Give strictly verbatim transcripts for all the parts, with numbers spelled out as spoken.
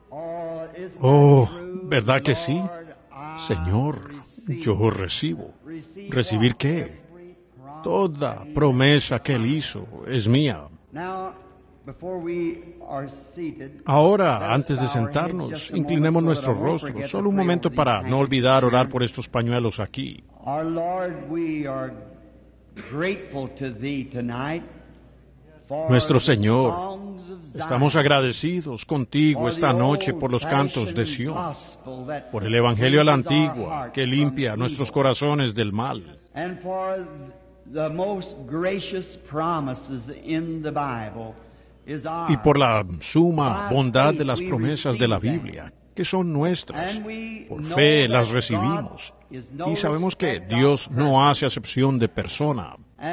Oh, ¿verdad que sí? Señor, yo recibo. ¿Recibir qué? Toda promesa que Él hizo es mía. Ahora, antes de sentarnos, inclinemos nuestros rostros, solo un momento para no olvidar orar por estos pañuelos aquí. Nuestro Señor, estamos agradecidos contigo esta noche por los cantos de Sión, por el Evangelio a la antigua que limpia nuestros corazones del mal, y por la suma bondad de las promesas de la Biblia, que son nuestras. Por fe las recibimos, y sabemos que Dios no hace acepción de persona.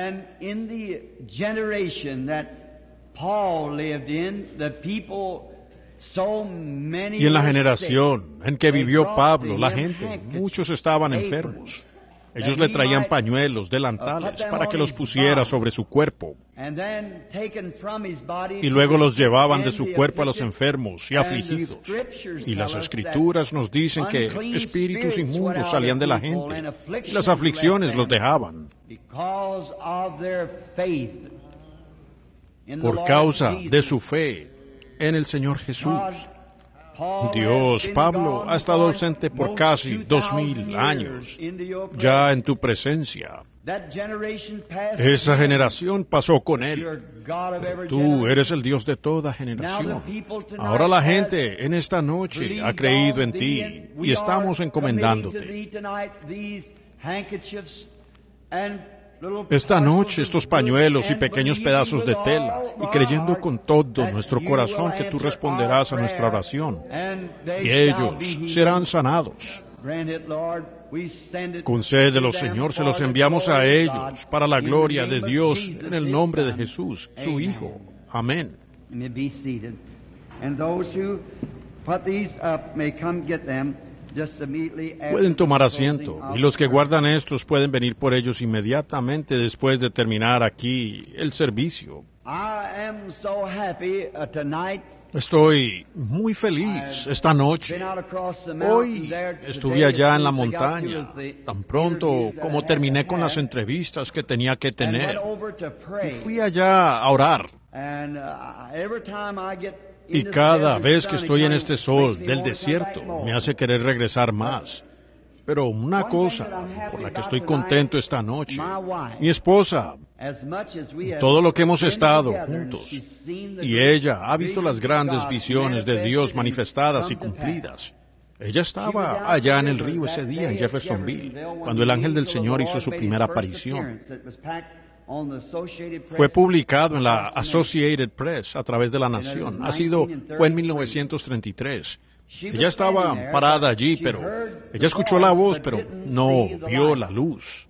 Y en la generación en que vivió Pablo, la gente, muchos estaban enfermos. Ellos le traían pañuelos, delantales, para que los pusiera sobre su cuerpo. Y luego los llevaban de su cuerpo a los enfermos y afligidos. Y las Escrituras nos dicen que espíritus inmundos salían de la gente, y las aflicciones los dejaban. Por causa de su fe en el Señor Jesús. Dios, Pablo ha estado ausente por casi dos mil años, ya en tu presencia. Esa generación pasó con Él. Pero tú eres el Dios de toda generación. Ahora la gente en esta noche ha creído en ti y estamos encomendándote. Esta noche estos pañuelos y pequeños pedazos de tela, y creyendo con todo nuestro corazón que tú responderás a nuestra oración, y ellos serán sanados. Concédelos, Señor, se los enviamos a ellos para la gloria de Dios en el nombre de Jesús, su Hijo. Amén. Pueden tomar asiento, y los que guardan estos pueden venir por ellos inmediatamente después de terminar aquí el servicio. Estoy muy feliz esta noche. Hoy estuve allá en la montaña, tan pronto como terminé con las entrevistas que tenía que tener. Y fui allá a orar. Y cada vez que estoy en este sol del desierto, me hace querer regresar más. Pero una cosa por la que estoy contento esta noche, mi esposa, todo lo que hemos estado juntos, y ella ha visto las grandes visiones de Dios manifestadas y cumplidas. Ella estaba allá en el río ese día en Jeffersonville, cuando el ángel del Señor hizo su primera aparición. Fue publicado en la Associated Press a través de la Nación. Ha sido, fue en mil novecientos treinta y tres. Ella estaba parada allí, pero ella escuchó la voz, pero no vio la luz.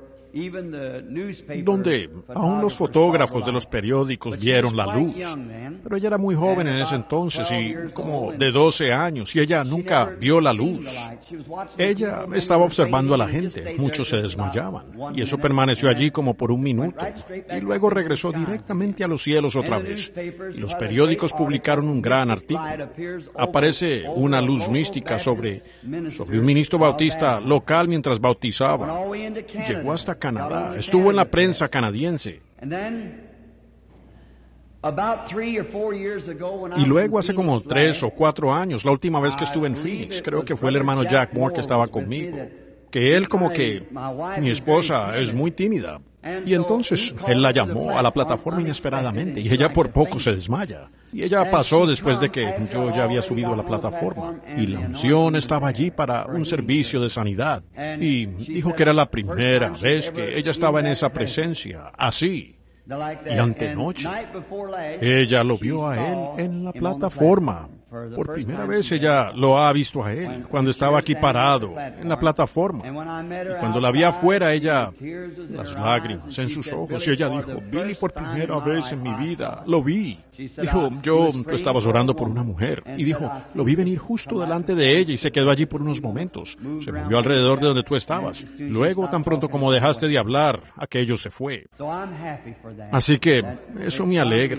Donde aún los fotógrafos de los periódicos vieron la luz. Pero ella era muy joven en ese entonces, y como de doce años, y ella nunca vio la luz. Ella estaba observando a la gente, muchos se desmayaban, y eso permaneció allí como por un minuto, y luego regresó directamente a los cielos otra vez. Y los periódicos publicaron un gran artículo. Aparece una luz mística sobre, sobre un ministro bautista local mientras bautizaba. Llegó hasta Canadá, estuvo en la prensa canadiense. Y luego hace como tres o cuatro años, la última vez que estuve en Phoenix, creo que fue el hermano Jack Moore que estaba conmigo, que él como que, mi esposa es muy tímida, y entonces él la llamó a la plataforma inesperadamente, y ella por poco se desmaya. Y ella pasó después de que yo ya había subido a la plataforma, y la unción estaba allí para un servicio de sanidad, y dijo que era la primera vez que ella estaba en esa presencia, así. Y antenoche, ella lo vio a él en la plataforma. Por primera vez ella lo ha visto a él, cuando estaba aquí parado, en la plataforma. Y cuando la vi afuera, ella, las lágrimas en sus ojos, y ella dijo, Billy, por primera vez en mi vida, lo vi. Dijo, yo, tú estabas orando por una mujer. Y dijo, lo vi venir justo delante de ella y se quedó allí por unos momentos. Se movió alrededor de donde tú estabas. Luego, tan pronto como dejaste de hablar, aquello se fue. Así que eso me alegra,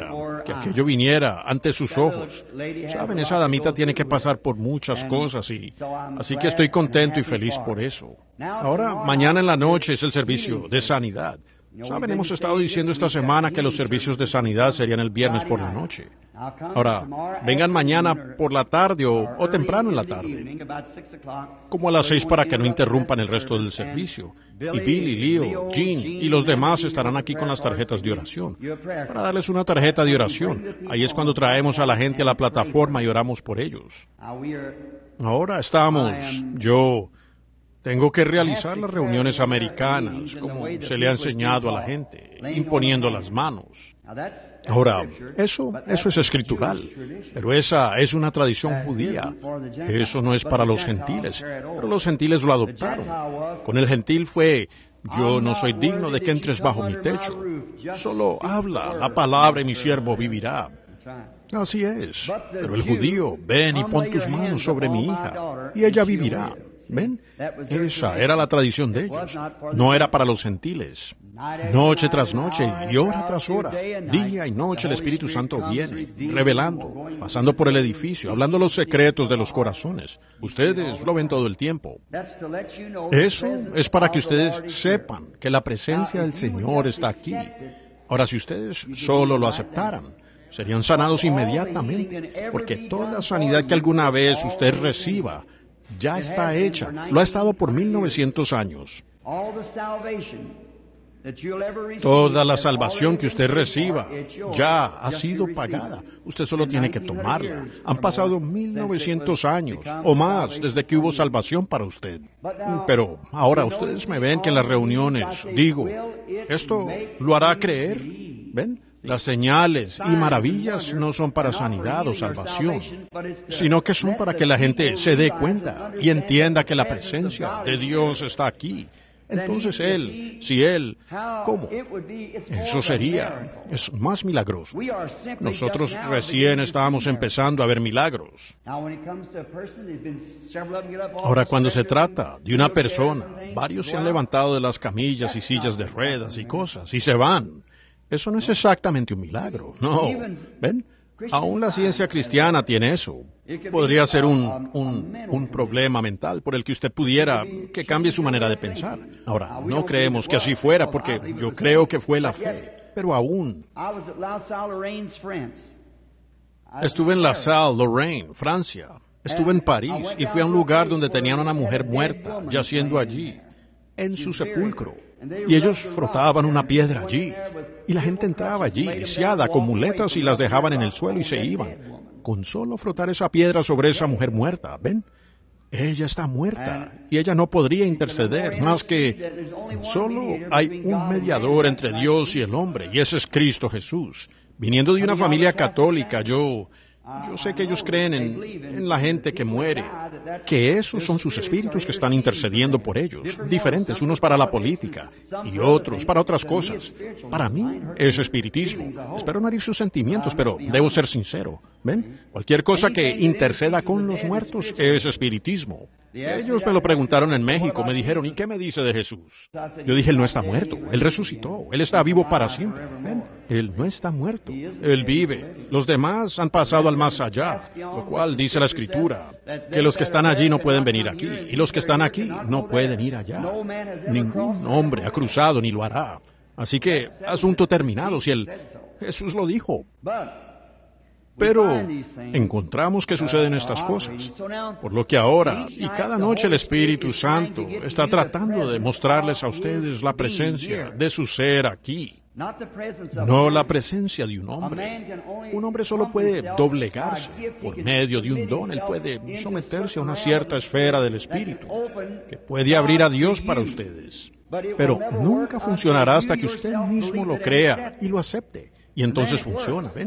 que aquello viniera ante sus ojos. Saben, esa damita tiene que pasar por muchas cosas y así que estoy contento y feliz por eso. Ahora, mañana en la noche es el servicio de sanidad. Saben, hemos estado diciendo esta semana que los servicios de sanidad serían el viernes por la noche. Ahora, vengan mañana por la tarde o, o temprano en la tarde, como a las seis para que no interrumpan el resto del servicio. Y Billy, Leo, Jean y los demás estarán aquí con las tarjetas de oración, para darles una tarjeta de oración. Ahí es cuando traemos a la gente a la plataforma y oramos por ellos. Ahora estamos, yo... Tengo que realizar las reuniones americanas, como se le ha enseñado a la gente, imponiendo las manos. Ahora, eso, eso es escritural, pero esa es una tradición judía. Eso no es para los gentiles, pero los gentiles lo adoptaron. Con el gentil fue, yo no soy digno de que entres bajo mi techo. Solo habla la palabra y mi siervo vivirá. Así es, pero el judío, ven y pon tus manos sobre mi hija, y ella vivirá. ¿Ven? Esa era la tradición de ellos. No era para los gentiles. Noche tras noche y hora tras hora, día y noche el Espíritu Santo viene, revelando, pasando por el edificio, hablando los secretos de los corazones. Ustedes lo ven todo el tiempo. Eso es para que ustedes sepan que la presencia del Señor está aquí. Ahora, si ustedes solo lo aceptaran, serían sanados inmediatamente, porque toda sanidad que alguna vez usted reciba ya está hecha. Lo ha estado por mil novecientos años. Toda la salvación que usted reciba ya ha sido pagada. Usted solo tiene que tomarla. Han pasado mil novecientos años o más desde que hubo salvación para usted. Pero ahora ustedes me ven que en las reuniones digo, esto lo hará creer. ¿Ven? Las señales y maravillas no son para sanidad o salvación, sino que son para que la gente se dé cuenta y entienda que la presencia de Dios está aquí. Entonces Él, si Él, ¿cómo? Eso sería, es más milagroso. Nosotros recién estábamos empezando a ver milagros. Ahora, cuando se trata de una persona, varios se han levantado de las camillas y sillas de ruedas y cosas y se van. Eso no es exactamente un milagro, no. ¿Ven? Aún la ciencia cristiana tiene eso. Podría ser un, un, un problema mental por el que usted pudiera que cambie su manera de pensar. Ahora, no creemos que así fuera porque yo creo que fue la fe, pero aún. Estuve en La Salle, Lorraine, Francia. Estuve en París y fui a un lugar donde tenían una mujer muerta, yaciendo allí, en su sepulcro. Y ellos frotaban una piedra allí, y la gente entraba allí, lisiada, con muletas, y las dejaban en el suelo y se iban. Con solo frotar esa piedra sobre esa mujer muerta, ¿ven? Ella está muerta, y ella no podría interceder, más que solo hay un mediador entre Dios y el hombre, y ese es Cristo Jesús. Viniendo de una familia católica, yo... Yo sé que ellos creen en, en la gente que muere, que esos son sus espíritus que están intercediendo por ellos, diferentes, unos para la política y otros para otras cosas. Para mí es espiritismo. Espero no herir sus sentimientos, pero debo ser sincero. ¿Ven? Cualquier cosa que interceda con los muertos es espiritismo. Ellos me lo preguntaron en México, me dijeron, ¿y qué me dice de Jesús? Yo dije, Él no está muerto, Él resucitó, Él está vivo para siempre. ¿Ven? Él no está muerto, Él vive. Los demás han pasado al más allá, lo cual dice la Escritura, que los que están allí no pueden venir aquí, y los que están aquí no pueden ir allá. Ningún hombre ha cruzado ni lo hará. Así que, asunto terminado, si Él, Jesús lo dijo. Pero encontramos que suceden estas cosas, por lo que ahora y cada noche el Espíritu Santo está tratando de mostrarles a ustedes la presencia de su ser aquí, no la presencia de un hombre. Un hombre solo puede doblegarse por medio de un don, él puede someterse a una cierta esfera del Espíritu, que puede abrir a Dios para ustedes, pero nunca funcionará hasta que usted mismo lo crea y lo acepte, y entonces funciona, ¿ven?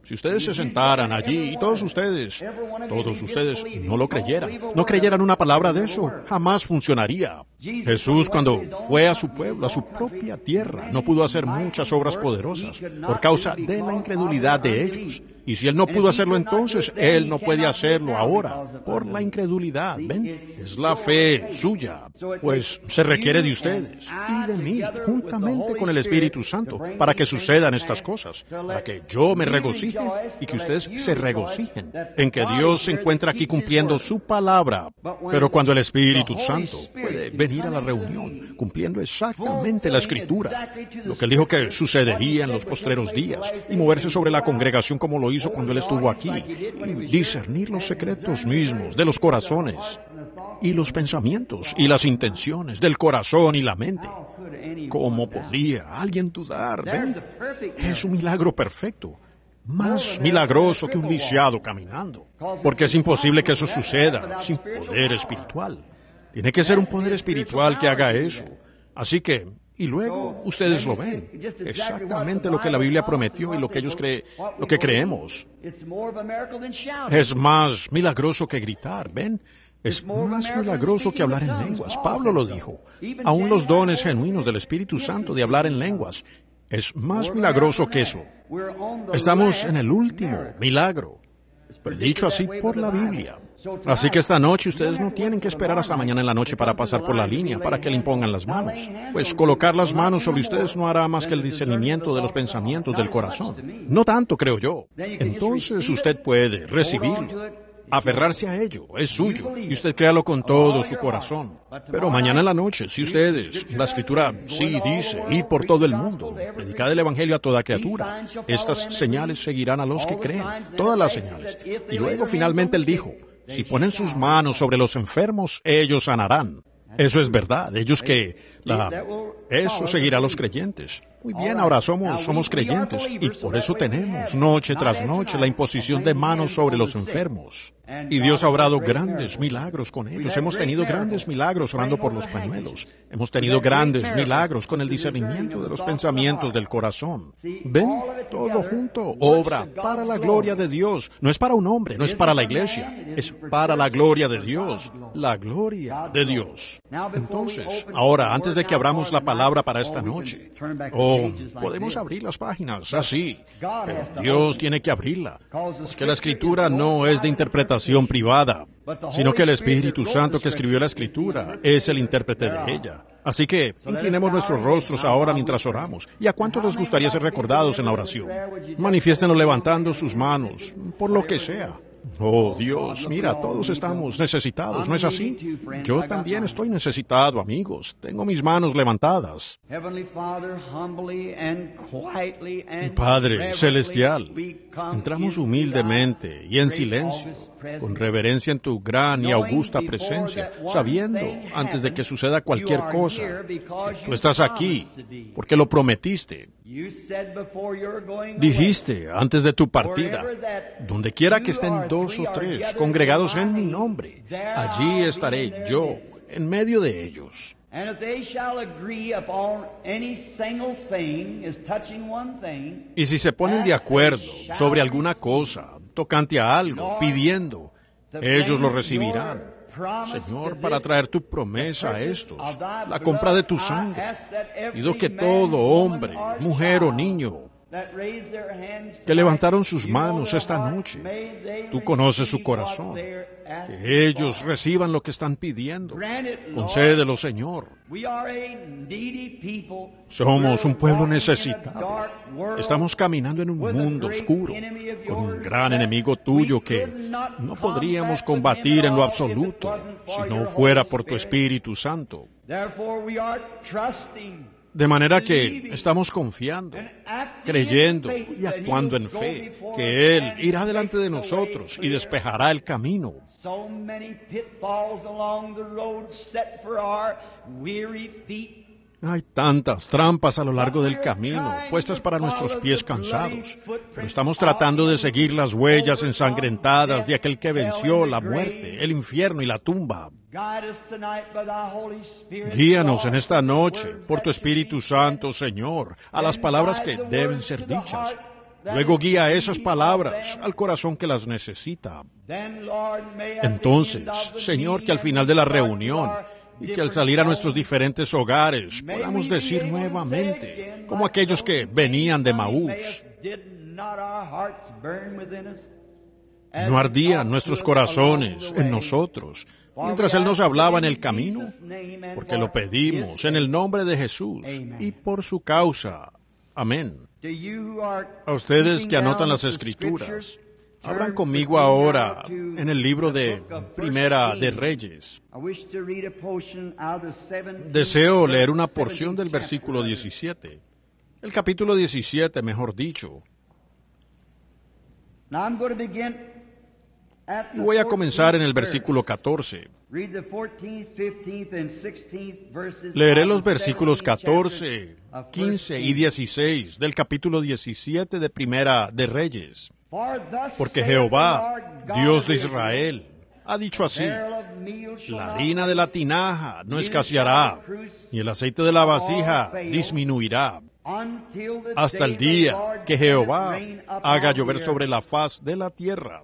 Si ustedes se sentaran allí y todos ustedes, todos ustedes no lo creyeran, no creyeran una palabra de eso, jamás funcionaría. Jesús, cuando fue a su pueblo, a su propia tierra, no pudo hacer muchas obras poderosas por causa de la incredulidad de ellos. Y si Él no pudo hacerlo entonces, Él no puede hacerlo ahora por la incredulidad. ¿Ven? Es la fe suya. Pues se requiere de ustedes y de mí, juntamente con el Espíritu Santo, para que sucedan estas cosas, para que yo me regocije y que ustedes se regocijen en que Dios se encuentra aquí cumpliendo su palabra. Pero cuando el Espíritu Santo puede venir a la reunión cumpliendo exactamente la Escritura, lo que Él dijo que sucedería en los postreros días, y moverse sobre la congregación como lo hizo cuando Él estuvo aquí, y discernir los secretos mismos de los corazones y los pensamientos y las intenciones del corazón y la mente. ¿Cómo podría alguien dudar? ¿Ven? Es un milagro perfecto. Más milagroso que un lisiado caminando. Porque es imposible que eso suceda sin poder espiritual. Tiene que ser un poder espiritual que haga eso. Así que, y luego ustedes lo ven. Exactamente lo que la Biblia prometió y lo que ellos creen, lo que creemos. Es más milagroso que gritar, ¿ven? Es más milagroso que hablar en lenguas. Pablo lo dijo. Aún los dones genuinos del Espíritu Santo de hablar en lenguas es más milagroso que eso. Estamos en el último milagro, predicho así por la Biblia. Así que esta noche ustedes no tienen que esperar hasta mañana en la noche para pasar por la línea, para que le impongan las manos. Pues colocar las manos sobre ustedes no hará más que el discernimiento de los pensamientos del corazón. No tanto, creo yo. Entonces usted puede recibirlo, aferrarse a ello, es suyo, y usted créalo con todo su corazón. Pero mañana en la noche, si ustedes, la Escritura sí dice, id por todo el mundo, predicad el Evangelio a toda criatura, estas señales seguirán a los que creen, todas las señales. Y luego finalmente Él dijo, si ponen sus manos sobre los enfermos, ellos sanarán. Eso es verdad, ellos que, la, eso seguirá a los creyentes. Muy bien, ahora somos, somos creyentes y por eso tenemos noche tras noche la imposición de manos sobre los enfermos. Y Dios ha obrado grandes milagros con ellos. Hemos tenido grandes milagros orando por los pañuelos. Hemos tenido grandes milagros con el discernimiento de los pensamientos del corazón. ¿Ven? Todo junto obra para la gloria de Dios. No es para un hombre, no es para la iglesia. Es para la gloria de Dios. La gloria de Dios. Entonces, ahora, antes de que abramos la palabra para esta noche, oh, podemos abrir las páginas así. Pero Dios tiene que abrirla, porque la Escritura no es de interpretación privada, sino que el Espíritu Santo que escribió la Escritura es el intérprete de ella. Así que inclinemos nuestros rostros ahora mientras oramos. ¿Y a cuántos les gustaría ser recordados en la oración? Manifiéstenlo levantando sus manos, por lo que sea. Oh, Dios, mira, todos estamos necesitados, ¿no es así? Yo también estoy necesitado, amigos. Tengo mis manos levantadas. Padre Celestial, entramos humildemente y en silencio, con reverencia en tu gran y augusta presencia, sabiendo, antes de que suceda cualquier cosa, que tú estás aquí, porque lo prometiste. Dijiste, antes de tu partida, donde quiera que estén dos o tres congregados en mi nombre, allí estaré yo, en medio de ellos. Y si se ponen de acuerdo sobre alguna cosa, tocante a algo, pidiendo, ellos lo recibirán. Señor, para traer tu promesa a estos, la compra de tu sangre. Pido que todo hombre, mujer o niño que levantaron sus manos esta noche, tú conoces su corazón, que ellos reciban lo que están pidiendo. Concédelo, Señor. Somos un pueblo necesitado. Estamos caminando en un mundo oscuro, con un gran enemigo tuyo que no podríamos combatir en lo absoluto si no fuera por tu Espíritu Santo. De manera que estamos confiando, creyendo y actuando en fe, que Él irá delante de nosotros y despejará el camino. Hay tantas trampas a lo largo del camino, puestas para nuestros pies cansados, pero estamos tratando de seguir las huellas ensangrentadas de aquel que venció la muerte, el infierno y la tumba. Guíanos en esta noche por tu Espíritu Santo, Señor, a las palabras que deben ser dichas. Luego guía esas palabras al corazón que las necesita. Entonces, Señor, que al final de la reunión y que al salir a nuestros diferentes hogares podamos decir nuevamente, como aquellos que venían de Maús, ¿no ardían nuestros corazones en nosotros mientras Él nos hablaba en el camino? Porque lo pedimos en el nombre de Jesús y por su causa. Amén. A ustedes que anotan las Escrituras, abran conmigo ahora en el libro de Primera de Reyes. Deseo leer una porción del versículo diecisiete. El capítulo diecisiete, mejor dicho. Y voy a comenzar en el versículo catorce. Leeré los versículos catorce, quince y dieciséis del capítulo diecisiete de Primera de Reyes. Porque Jehová, Dios de Israel, ha dicho así: la harina de la tinaja no escaseará, ni el aceite de la vasija disminuirá, hasta el día que Jehová haga llover sobre la faz de la tierra.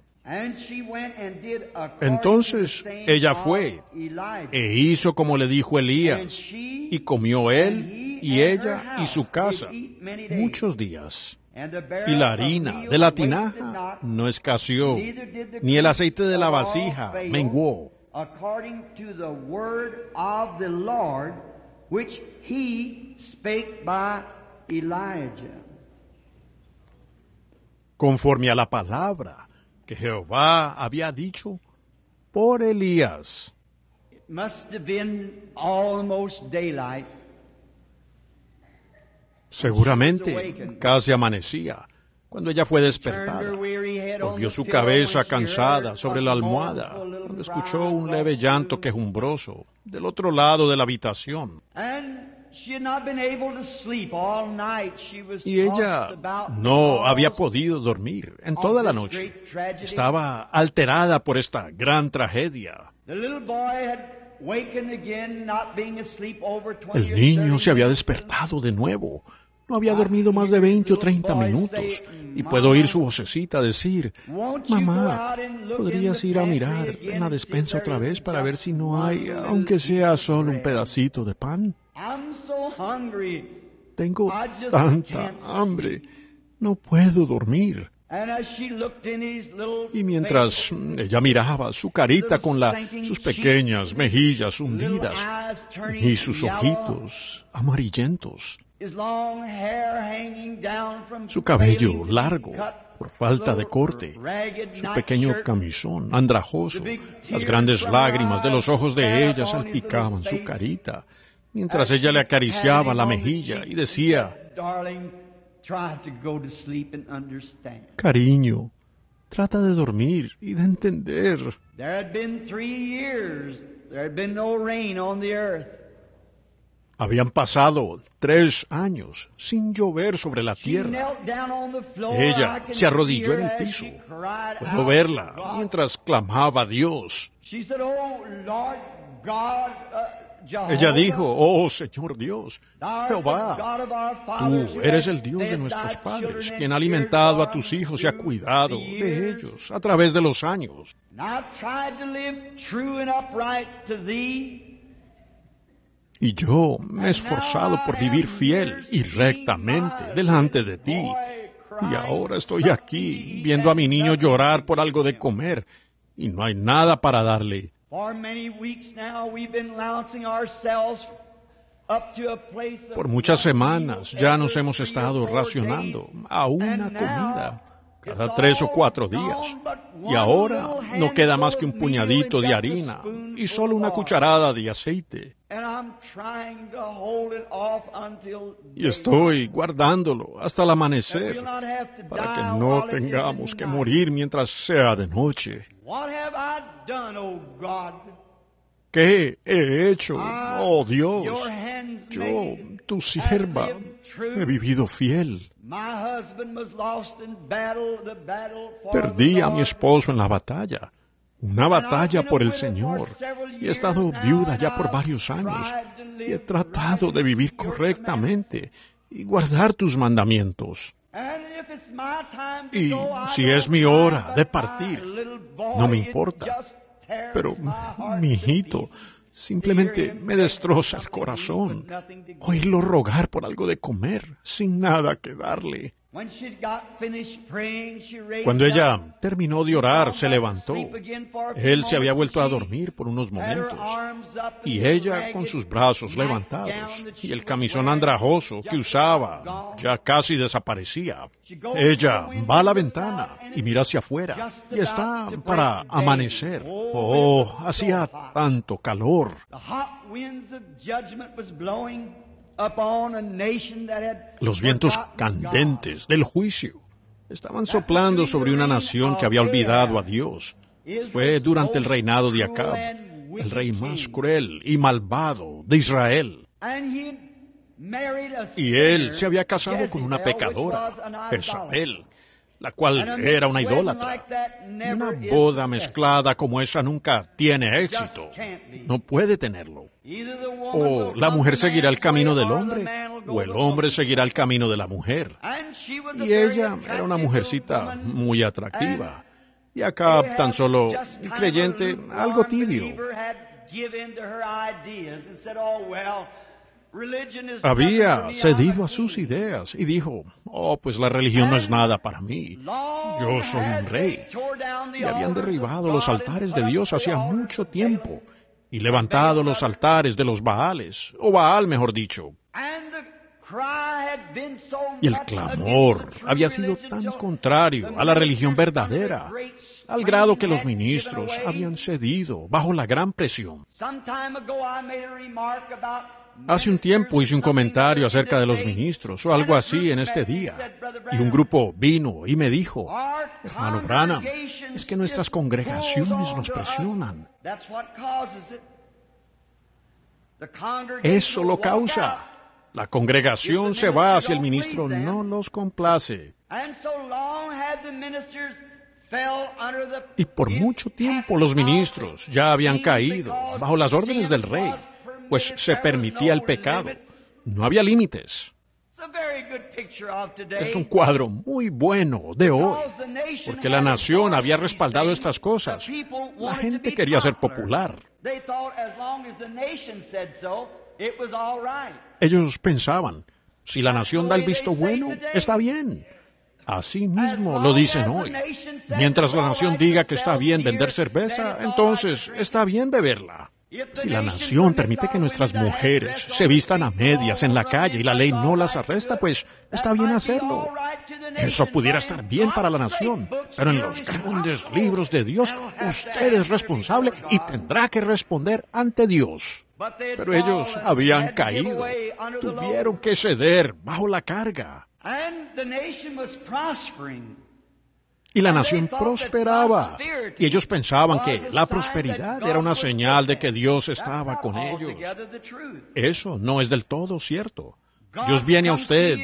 Entonces ella fue e hizo como le dijo Elías, y comió él y ella y su casa muchos días. Y la harina de la tinaja no escaseó, ni el aceite de la vasija menguó, conforme a la palabra que Jehová había dicho por Elías. Seguramente casi amanecía cuando ella fue despertada. Volvió su cabeza cansada sobre la almohada, cuando escuchó un leve llanto quejumbroso del otro lado de la habitación. Y ella no había podido dormir en toda la noche. Estaba alterada por esta gran tragedia. El niño se había despertado de nuevo. No había dormido más de veinte o treinta minutos. Y puedo oír su vocecita decir: mamá, ¿podrías ir a mirar en la despensa otra vez para ver si no hay, aunque sea solo un pedacito de pan? Tengo tanta hambre, no puedo dormir. Y mientras ella miraba su carita con la, sus pequeñas mejillas hundidas y sus ojitos amarillentos, su cabello largo por falta de corte, su pequeño camisón andrajoso, las grandes lágrimas de los ojos de ella salpicaban su carita, mientras ella le acariciaba la mejilla y decía: cariño, trata de dormir y de entender. Habían pasado tres años sin llover sobre la tierra. Ella se arrodilló en el piso. Puedo verla mientras clamaba a Dios. Ella dijo: oh Señor Dios, Jehová, tú eres el Dios de nuestros padres, quien ha alimentado a tus hijos y ha cuidado de ellos a través de los años. Y yo me he esforzado por vivir fiel y rectamente delante de ti. Y ahora estoy aquí viendo a mi niño llorar por algo de comer y no hay nada para darle. Por muchas semanas ya nos hemos estado racionando a una comida cada tres o cuatro días. Y ahora no queda más que un puñadito de harina y solo una cucharada de aceite. Y estoy guardándolo hasta el amanecer para que no tengamos que morir mientras sea de noche. ¿Qué he hecho, oh Dios? Yo, tu sierva, he vivido fiel. Perdí a mi esposo en la batalla, una batalla por el Señor, y he estado viuda ya por varios años, y he tratado de vivir correctamente y guardar tus mandamientos. Y si es mi hora de partir, no me importa. Pero mi hijito simplemente me destroza el corazón. Oírlo rogar por algo de comer, sin nada que darle. Cuando ella terminó de orar, se levantó. Él se había vuelto a dormir por unos momentos. Y ella con sus brazos levantados y el camisón andrajoso que usaba ya casi desaparecía. Ella va a la ventana y mira hacia afuera y está para amanecer. Oh, hacía tanto calor. Los vientos candentes del juicio estaban soplando sobre una nación que había olvidado a Dios. Fue durante el reinado de Acab, el rey más cruel y malvado de Israel. Y él se había casado con una pecadora, Jezabel, la cual era una idólatra. Una boda mezclada como esa nunca tiene éxito. No puede tenerlo. O la mujer seguirá el camino del hombre, o el hombre seguirá el camino de la mujer. Y ella era una mujercita muy atractiva. Y Acab, tan solo un creyente, algo tibio. Había cedido a sus ideas y dijo, oh, pues la religión no es nada para mí. Yo soy un rey. Y habían derribado los altares de Dios hacía mucho tiempo y levantado los altares de los Baales, o Baal mejor dicho. Y el clamor había sido tan contrario a la religión verdadera, al grado que los ministros habían cedido bajo la gran presión. Hace un tiempo hice un comentario acerca de los ministros, o algo así en este día, y un grupo vino y me dijo, hermano Branham, es que nuestras congregaciones nos presionan. Eso lo causa. La congregación se va si el ministro no los complace. Y por mucho tiempo los ministros ya habían caído bajo las órdenes del rey, pues se permitía el pecado. No había límites. Es un cuadro muy bueno de hoy, porque la nación había respaldado estas cosas. La gente quería ser popular. Ellos pensaban, si la nación da el visto bueno, está bien. Así mismo lo dicen hoy. Mientras la nación diga que está bien vender cerveza, entonces está bien beberla. Si la nación permite que nuestras mujeres se vistan a medias en la calle y la ley no las arresta, pues está bien hacerlo. Eso pudiera estar bien para la nación, pero en los grandes libros de Dios, usted es responsable y tendrá que responder ante Dios. Pero ellos habían caído, tuvieron que ceder bajo la carga. Y la nación prosperaba. Y ellos pensaban que la prosperidad era una señal de que Dios estaba con ellos. Eso no es del todo cierto. Dios viene a usted.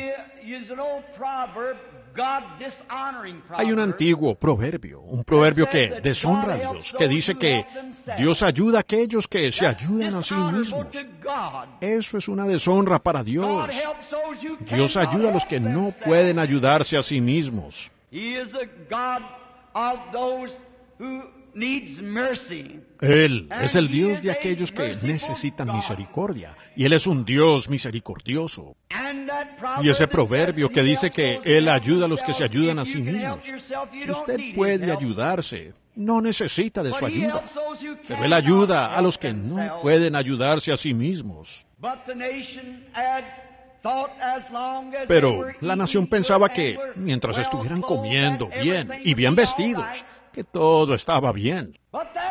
Hay un antiguo proverbio, un proverbio que deshonra a Dios, que dice que Dios ayuda a aquellos que se ayudan a sí mismos. Eso es una deshonra para Dios. Dios ayuda a los que no pueden ayudarse a sí mismos. Él es el Dios de aquellos que necesitan misericordia, y Él es un Dios misericordioso. Y ese proverbio que dice que Él ayuda a los que se ayudan a sí mismos. Si usted puede ayudarse, no necesita de su ayuda, pero Él ayuda a los que no pueden ayudarse a sí mismos. Pero la nación pensaba que mientras estuvieran comiendo bien y bien vestidos, que todo estaba bien.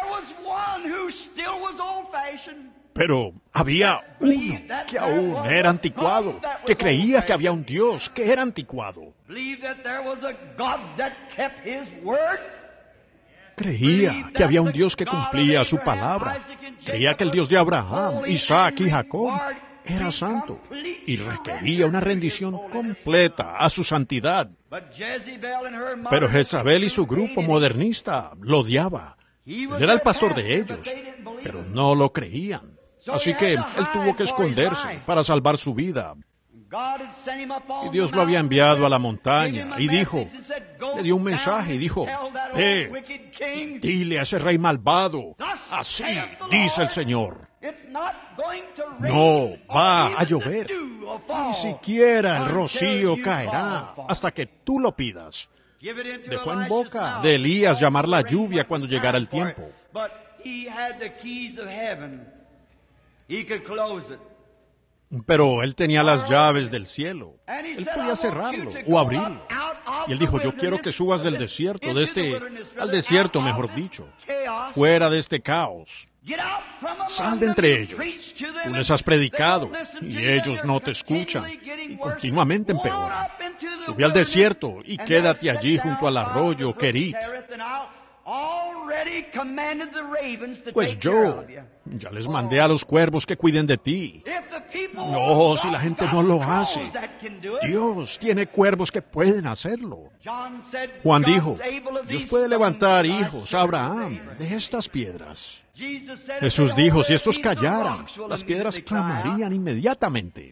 Pero había uno que aún era anticuado, que creía que había un Dios que era anticuado. Creía que había un Dios que cumplía su palabra. Creía que el Dios de Abraham, Isaac y Jacob era santo y requería una rendición completa a su santidad. Pero Jezabel y su grupo modernista lo odiaba. Él era el pastor de ellos, pero no lo creían. Así que él tuvo que esconderse para salvar su vida. Y Dios lo había enviado a la montaña y dijo, le dio un mensaje y dijo, eh, dile a ese rey malvado, así dice el Señor. No va a llover, ni siquiera el rocío caerá hasta que tú lo pidas. Dejó en boca de Elías llamar la lluvia cuando llegara el tiempo. Pero él tenía las llaves del cielo. Él podía cerrarlo o abrirlo. Y él dijo, yo quiero que subas del desierto, de este, al desierto, mejor dicho, fuera de este caos. Sal de entre ellos. Tú les has predicado y ellos no te escuchan y continuamente empeoran. Sube al desierto y quédate allí junto al arroyo Kerit. Pues yo ya les mandé a los cuervos que cuiden de ti. No, si la gente no lo hace, Dios tiene cuervos que pueden hacerlo. Juan dijo, Dios puede levantar hijos a Abraham de estas piedras. Jesús dijo, si estos callaran, las piedras clamarían inmediatamente.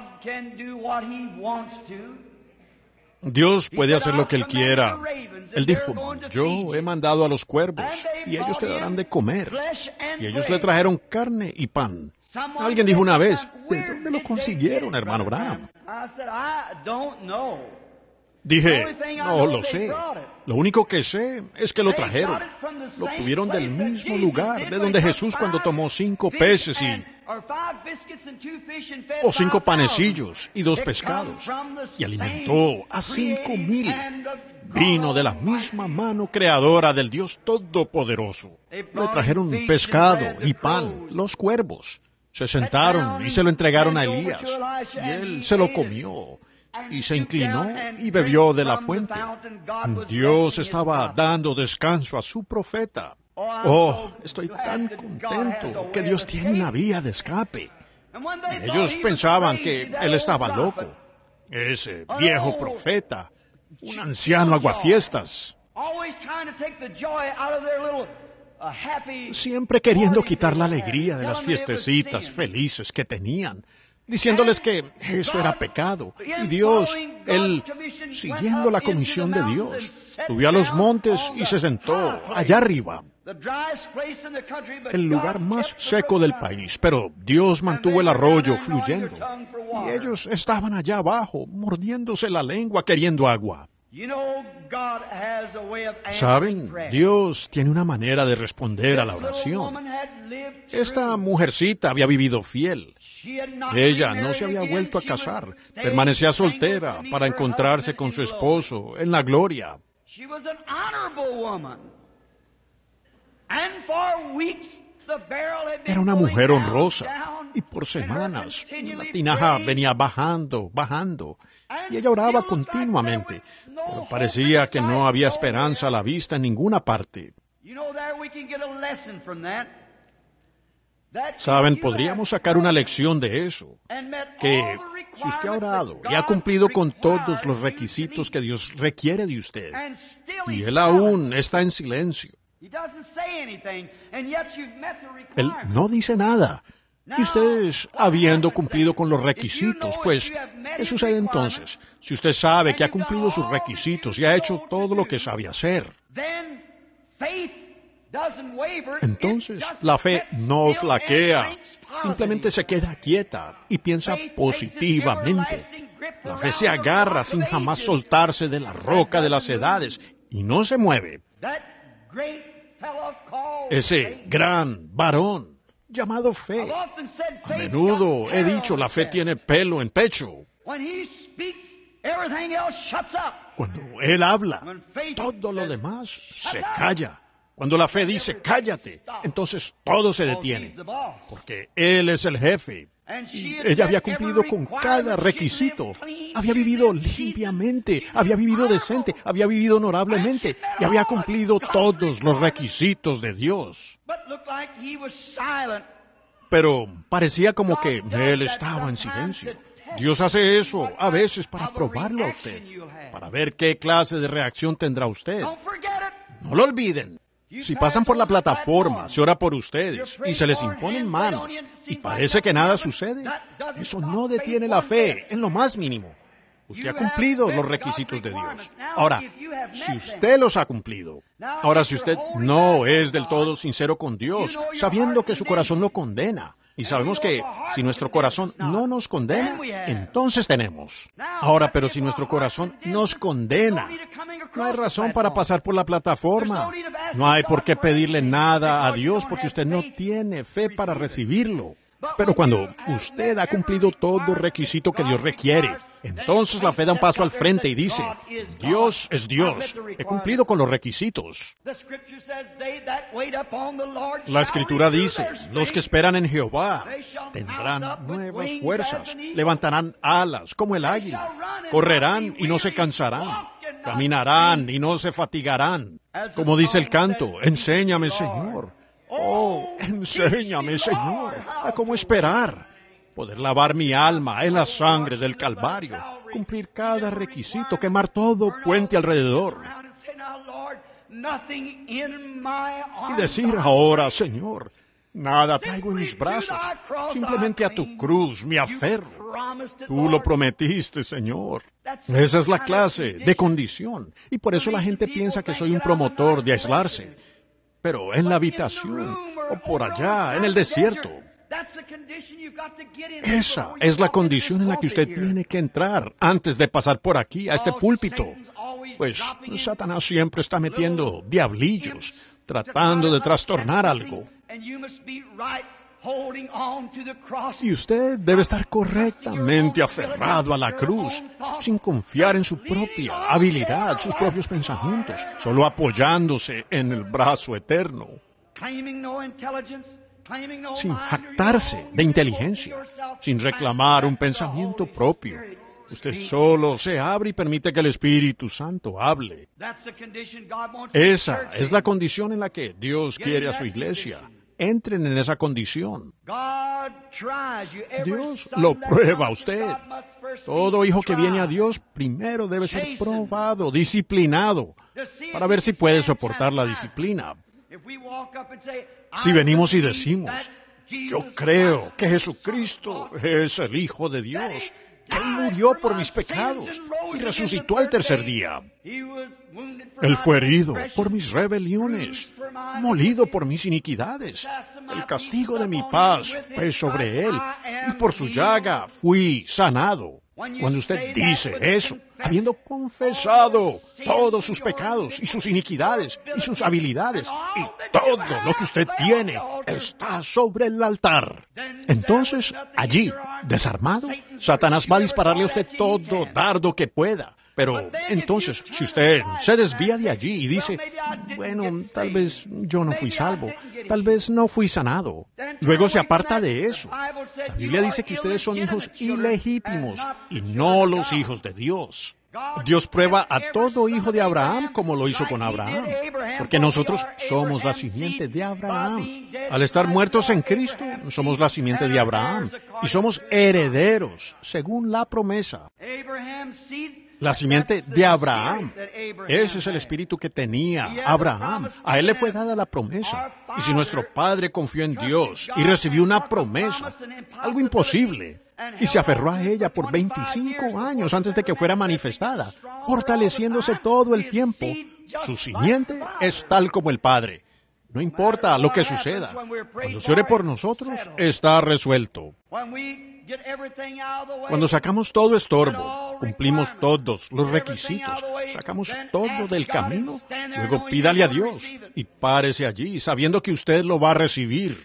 Dios puede hacer lo que Él quiera. Él dijo, yo he mandado a los cuervos y ellos te darán de comer. Y ellos le trajeron carne y pan. Alguien dijo una vez, ¿de dónde lo consiguieron, hermano Branham? Dije, no lo sé. Lo único que sé es que lo trajeron. Lo obtuvieron del mismo lugar de donde Jesús cuando tomó cinco peces y... o cinco panecillos y dos pescados, y alimentó a cinco mil. Vino de la misma mano creadora del Dios Todopoderoso. Le trajeron pescado y pan, los cuervos. Se sentaron y se lo entregaron a Elías, y él se lo comió, y se inclinó y bebió de la fuente. Dios estaba dando descanso a su profeta. Oh, estoy tan contento que Dios tiene una vía de escape. Y ellos pensaban que él estaba loco. Ese viejo profeta, un anciano aguafiestas. Siempre queriendo quitar la alegría de las fiestecitas felices que tenían, diciéndoles que eso era pecado. Y Dios, él, siguiendo la comisión de Dios, subió a los montes y se sentó allá arriba, el lugar más seco del país, pero Dios mantuvo el arroyo fluyendo. Y ellos estaban allá abajo, mordiéndose la lengua, queriendo agua. ¿Saben? Dios tiene una manera de responder a la oración. Esta mujercita había vivido fiel. Ella no se había vuelto a casar, permanecía soltera para encontrarse con su esposo en la gloria. Era una mujer honrosa, y por semanas la tinaja venía bajando, bajando, y ella oraba continuamente, pero parecía que no había esperanza a la vista en ninguna parte. Saben, podríamos sacar una lección de eso, que si usted ha orado y ha cumplido con todos los requisitos que Dios requiere de usted, y Él aún está en silencio, Él no dice nada, y ustedes, habiendo cumplido con los requisitos, pues, ¿qué sucede entonces? Si usted sabe que ha cumplido sus requisitos y ha hecho todo lo que sabe hacer, entonces la fe no flaquea, simplemente se queda quieta y piensa positivamente. La fe se agarra sin jamás soltarse de la roca de las edades y no se mueve. Ese gran varón llamado fe. A menudo he dicho, la fe tiene pelo en pecho. Cuando él habla, todo lo demás se calla. Cuando la fe dice, cállate, entonces todo se detiene, porque Él es el jefe. Y ella había cumplido con cada requisito. Había vivido limpiamente, había vivido decente, había vivido honorablemente, y había cumplido todos los requisitos de Dios. Pero parecía como que Él estaba en silencio. Dios hace eso a veces para probarlo a usted, para ver qué clase de reacción tendrá usted. No lo olviden. Si pasan por la plataforma, se ora por ustedes y se les imponen manos y parece que nada sucede, eso no detiene la fe en lo más mínimo. Usted ha cumplido los requisitos de Dios. Ahora, si usted los ha cumplido, ahora si usted no es del todo sincero con Dios, sabiendo que su corazón lo condena, y sabemos que si nuestro corazón no nos condena, entonces tenemos. Ahora, pero si nuestro corazón nos condena, no hay razón para pasar por la plataforma. No hay por qué pedirle nada a Dios porque usted no tiene fe para recibirlo. Pero cuando usted ha cumplido todo requisito que Dios requiere, entonces la fe da un paso al frente y dice, Dios es Dios, he cumplido con los requisitos. La Escritura dice, los que esperan en Jehová tendrán nuevas fuerzas, levantarán alas como el águila, correrán y no se cansarán, caminarán y no se fatigarán. Como dice el canto, enséñame, Señor. Oh, enséñame, Señor, a cómo esperar, poder lavar mi alma en la sangre del Calvario, cumplir cada requisito, quemar todo puente alrededor. Y decir ahora, Señor, nada traigo en mis brazos, simplemente a tu cruz me aferro. Tú lo prometiste, Señor. Esa es la clase de condición, y por eso la gente piensa que soy un promotor de aislarse. Pero en la habitación, o por allá, en el desierto. Esa es la condición en la que usted tiene que entrar antes de pasar por aquí, a este púlpito. Pues Satanás siempre está metiendo diablillos, tratando de trastornar algo. Y usted debe estar correctamente aferrado a la cruz, sin confiar en su propia habilidad, sus propios pensamientos, solo apoyándose en el brazo eterno, sin jactarse de inteligencia, sin reclamar un pensamiento propio. Usted solo se abre y permite que el Espíritu Santo hable. Esa es la condición en la que Dios quiere a su iglesia. Entren en esa condición. Dios lo prueba a usted. Todo hijo que viene a Dios primero debe ser probado, disciplinado, para ver si puede soportar la disciplina. Si venimos y decimos, yo creo que Jesucristo es el Hijo de Dios, que Él murió por mis pecados y resucitó al tercer día. Él fue herido por mis rebeliones, molido por mis iniquidades. El castigo de mi paz fue sobre Él, y por su llaga fui sanado. Cuando usted dice eso, habiendo confesado todos sus pecados y sus iniquidades y sus habilidades y todo lo que usted tiene está sobre el altar, entonces allí, desarmado, Satanás va a dispararle a usted todo dardo que pueda. Pero entonces, si usted se desvía de allí y dice, bueno, tal vez yo no fui salvo, tal vez no fui sanado, luego se aparta de eso. La Biblia dice que ustedes son hijos ilegítimos y no los hijos de Dios. Dios prueba a todo hijo de Abraham como lo hizo con Abraham, porque nosotros somos la simiente de Abraham. Al estar muertos en Cristo, somos la simiente de Abraham y somos herederos según la promesa. La simiente de Abraham. Ese es el espíritu que tenía Abraham. A él le fue dada la promesa. Y si nuestro padre confió en Dios y recibió una promesa, algo imposible, y se aferró a ella por veinticinco años antes de que fuera manifestada, fortaleciéndose todo el tiempo, su simiente es tal como el Padre. No importa lo que suceda. Cuando se ore por nosotros, está resuelto. Cuando sacamos todo estorbo, cumplimos todos los requisitos, sacamos todo del camino, luego pídale a Dios y párese allí sabiendo que usted lo va a recibir.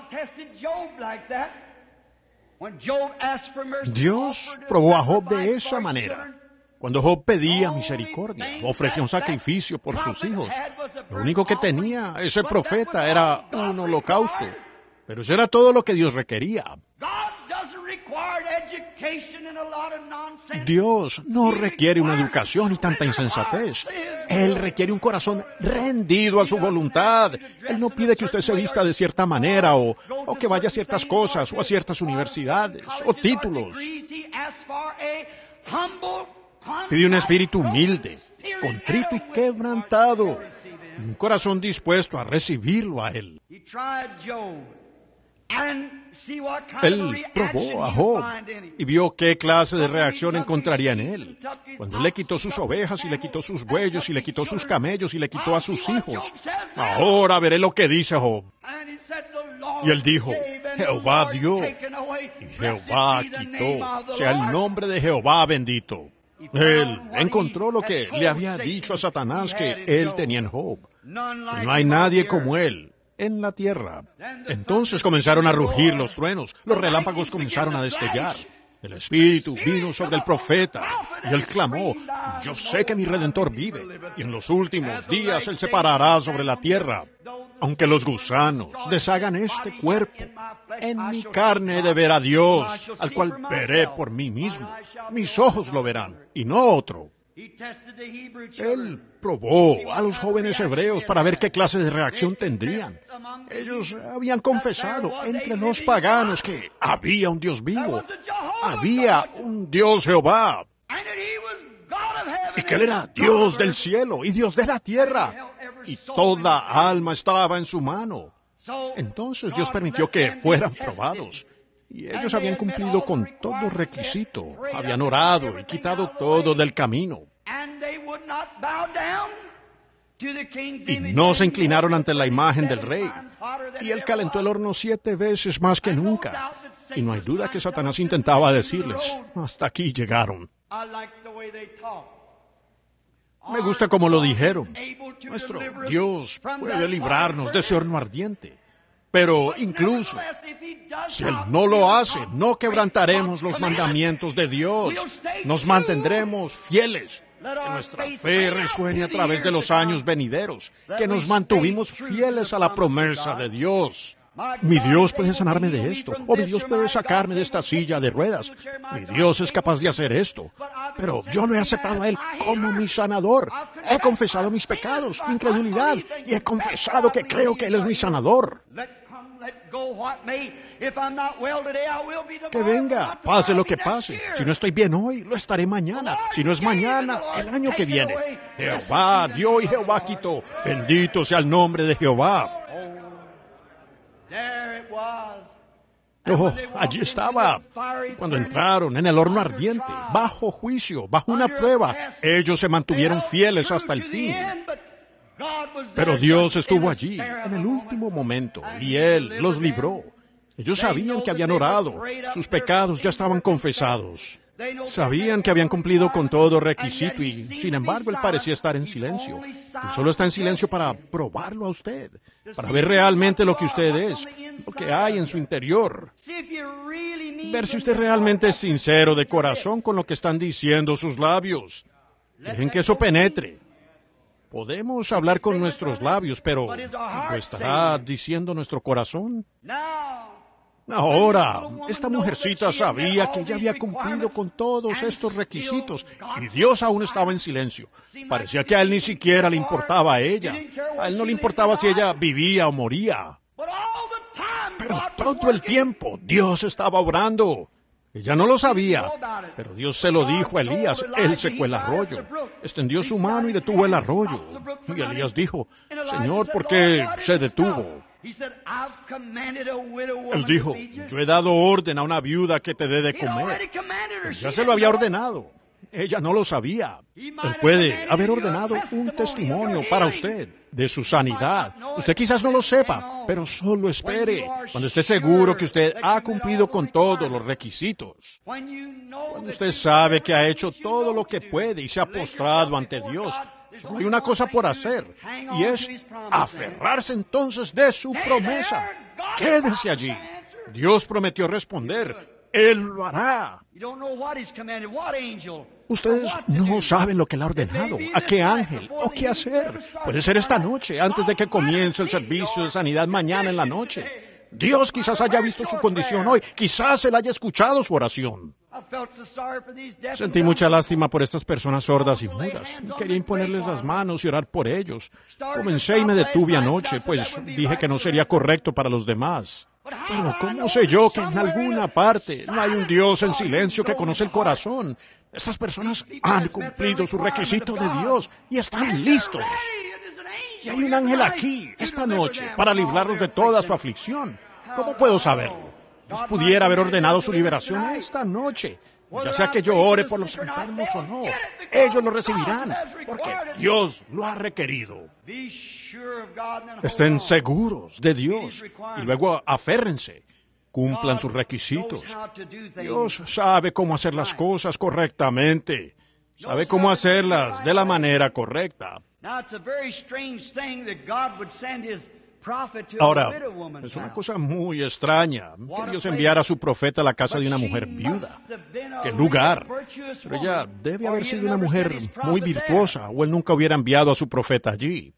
Dios probó a Job de esa manera. Cuando Job pedía misericordia, ofrecía un sacrificio por sus hijos, lo único que tenía ese profeta era un holocausto, pero eso era todo lo que Dios requería. Dios no requiere una educación y tanta insensatez. Él requiere un corazón rendido a su voluntad. Él no pide que usted se vista de cierta manera o, o que vaya a ciertas cosas o a ciertas universidades o títulos. Pide un espíritu humilde, contrito y quebrantado. Un corazón dispuesto a recibirlo a Él. Él probó a Job y vio qué clase de reacción encontraría en él. Cuando le quitó sus ovejas y le quitó sus bueyos y le quitó sus camellos y le quitó a sus hijos. Ahora veré lo que dice Job. Y él dijo, Jehová dio y Jehová quitó. Sea el nombre de Jehová bendito. Él encontró lo que le había dicho a Satanás que él tenía en Job. No hay nadie como él en la tierra. Entonces comenzaron a rugir los truenos, los relámpagos comenzaron a destellar. El Espíritu vino sobre el profeta y él clamó, yo sé que mi Redentor vive y en los últimos días él se parará sobre la tierra. Aunque los gusanos deshagan este cuerpo, en mi carne he de ver a Dios, al cual veré por mí mismo. Mis ojos lo verán y no otro. Él probó a los jóvenes hebreos para ver qué clase de reacción tendrían. Ellos habían confesado entre los paganos que había un Dios vivo, había un Dios Jehová, y que Él era Dios del cielo y Dios de la tierra, y toda alma estaba en su mano. Entonces Dios permitió que fueran probados. Y ellos habían cumplido con todo requisito, habían orado y quitado todo del camino. Y no se inclinaron ante la imagen del rey. Y él calentó el horno siete veces más que nunca. Y no hay duda que Satanás intentaba decirles, hasta aquí llegaron. Me gusta cómo lo dijeron. Nuestro Dios puede librarnos de ese horno ardiente. Pero incluso, si Él no lo hace, no quebrantaremos los mandamientos de Dios. Nos mantendremos fieles. Que nuestra fe resuene a través de los años venideros. Que nos mantuvimos fieles a la promesa de Dios. Mi Dios puede sanarme de esto, o mi Dios puede sacarme de esta silla de ruedas. Mi Dios es capaz de hacer esto. Pero yo lo he aceptado a Él como mi sanador. He confesado mis pecados, mi incredulidad, y he confesado que creo que Él es mi sanador. Que venga, pase lo que pase. Si no estoy bien hoy, lo estaré mañana. Si no es mañana, el año que viene. Jehová dio y Jehová quitó. Bendito sea el nombre de Jehová. Oh, allí estaba. Cuando entraron en el horno ardiente, bajo juicio, bajo una prueba, ellos se mantuvieron fieles hasta el fin. Pero Dios estuvo allí en el último momento y Él los libró. Ellos sabían que habían orado, sus pecados ya estaban confesados. Sabían que habían cumplido con todo requisito y, sin embargo, Él parecía estar en silencio. Él solo está en silencio para probarlo a usted, para ver realmente lo que usted es, lo que hay en su interior. Ver si usted realmente es sincero de corazón con lo que están diciendo sus labios. Dejen que eso penetre. Podemos hablar con nuestros labios, pero ¿lo estará diciendo nuestro corazón? Ahora, esta mujercita sabía que ella había cumplido con todos estos requisitos y Dios aún estaba en silencio. Parecía que a Él ni siquiera le importaba a ella. A Él no le importaba si ella vivía o moría. Pero todo el tiempo Dios estaba obrando. Ella no lo sabía, pero Dios se lo dijo a Elías. Él secó el arroyo, extendió su mano y detuvo el arroyo. Y Elías dijo, Señor, ¿por qué se detuvo? Él dijo, yo he dado orden a una viuda que te dé de comer. Él ya se lo había ordenado. Ella no lo sabía. Él puede haber ordenado un testimonio para usted de su sanidad. Usted quizás no lo sepa, pero solo espere. Cuando esté seguro que usted ha cumplido con todos los requisitos. Cuando usted sabe que ha hecho todo lo que puede y se ha postrado ante Dios. Solo hay una cosa por hacer, y es aferrarse entonces de su promesa. Quédese allí. Dios prometió responder. Él lo hará. Ustedes no saben lo que Él ha ordenado, a qué ángel o qué hacer. Puede ser esta noche, antes de que comience el servicio de sanidad mañana en la noche. Dios quizás haya visto su condición hoy, quizás Él haya escuchado su oración. Sentí mucha lástima por estas personas sordas y mudas. Quería imponerles las manos y orar por ellos. Comencé y me detuve anoche, pues dije que no sería correcto para los demás. Pero ¿cómo sé yo que en alguna parte no hay un Dios en silencio que conoce el corazón? Estas personas han cumplido su requisito de Dios y están listos. Y hay un ángel aquí, esta noche, para librarlos de toda su aflicción. ¿Cómo puedo saberlo? Dios pudiera haber ordenado su liberación esta noche. Ya sea que yo ore por los enfermos o no, ellos lo recibirán, porque Dios lo ha requerido. Estén seguros de Dios y luego aférrense. Cumplan sus requisitos. Dios sabe cómo hacer las cosas correctamente. Sabe cómo hacerlas de la manera correcta. Ahora, es una cosa muy extraña que Dios enviara a su profeta a la casa de una mujer viuda. ¡Qué lugar! Pero ella debe haber sido una mujer muy virtuosa, o él nunca hubiera enviado a su profeta allí.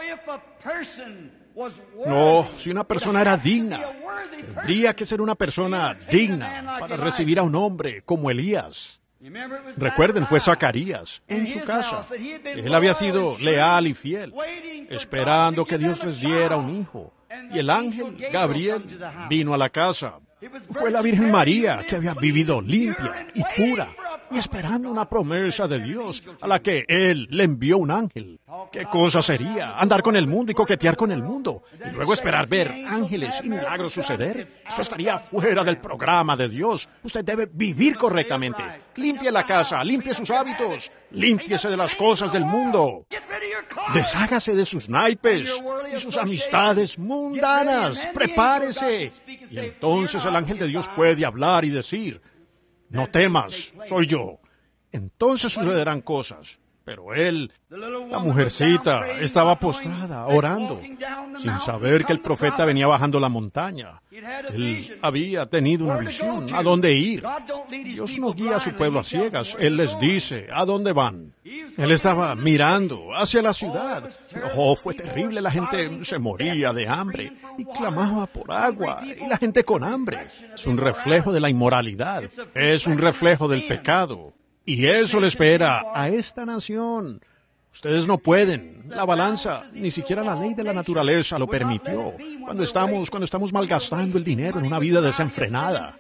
No, si una persona era digna, tendría que ser una persona digna para recibir a un hombre como Elías. Recuerden, fue Zacarías, en su casa. Él había sido leal y fiel, esperando que Dios les diera un hijo. Y el ángel Gabriel vino a la casa. Fue la Virgen María, que había vivido limpia y pura, y esperando una promesa de Dios, a la que Él le envió un ángel. ¿Qué cosa sería andar con el mundo y coquetear con el mundo, y luego esperar ver ángeles y milagros suceder? Eso estaría fuera del programa de Dios. Usted debe vivir correctamente. Limpie la casa, limpie sus hábitos, límpiese de las cosas del mundo. Deshágase de sus naipes y sus amistades mundanas. Prepárese. Y entonces el ángel de Dios puede hablar y decir: no temas, soy yo. Entonces sucederán cosas. Pero él, la mujercita, estaba postrada, orando, sin saber que el profeta venía bajando la montaña. Él había tenido una visión, a dónde ir. Dios no guía a su pueblo a ciegas, Él les dice a dónde van. Él estaba mirando hacia la ciudad. Oh, fue terrible, la gente se moría de hambre y clamaba por agua, y la gente con hambre. Es un reflejo de la inmoralidad, es un reflejo del pecado. Y eso le espera a esta nación. Ustedes no pueden. La balanza, ni siquiera la ley de la naturaleza lo permitió. Cuando estamos, cuando estamos malgastando el dinero en una vida desenfrenada.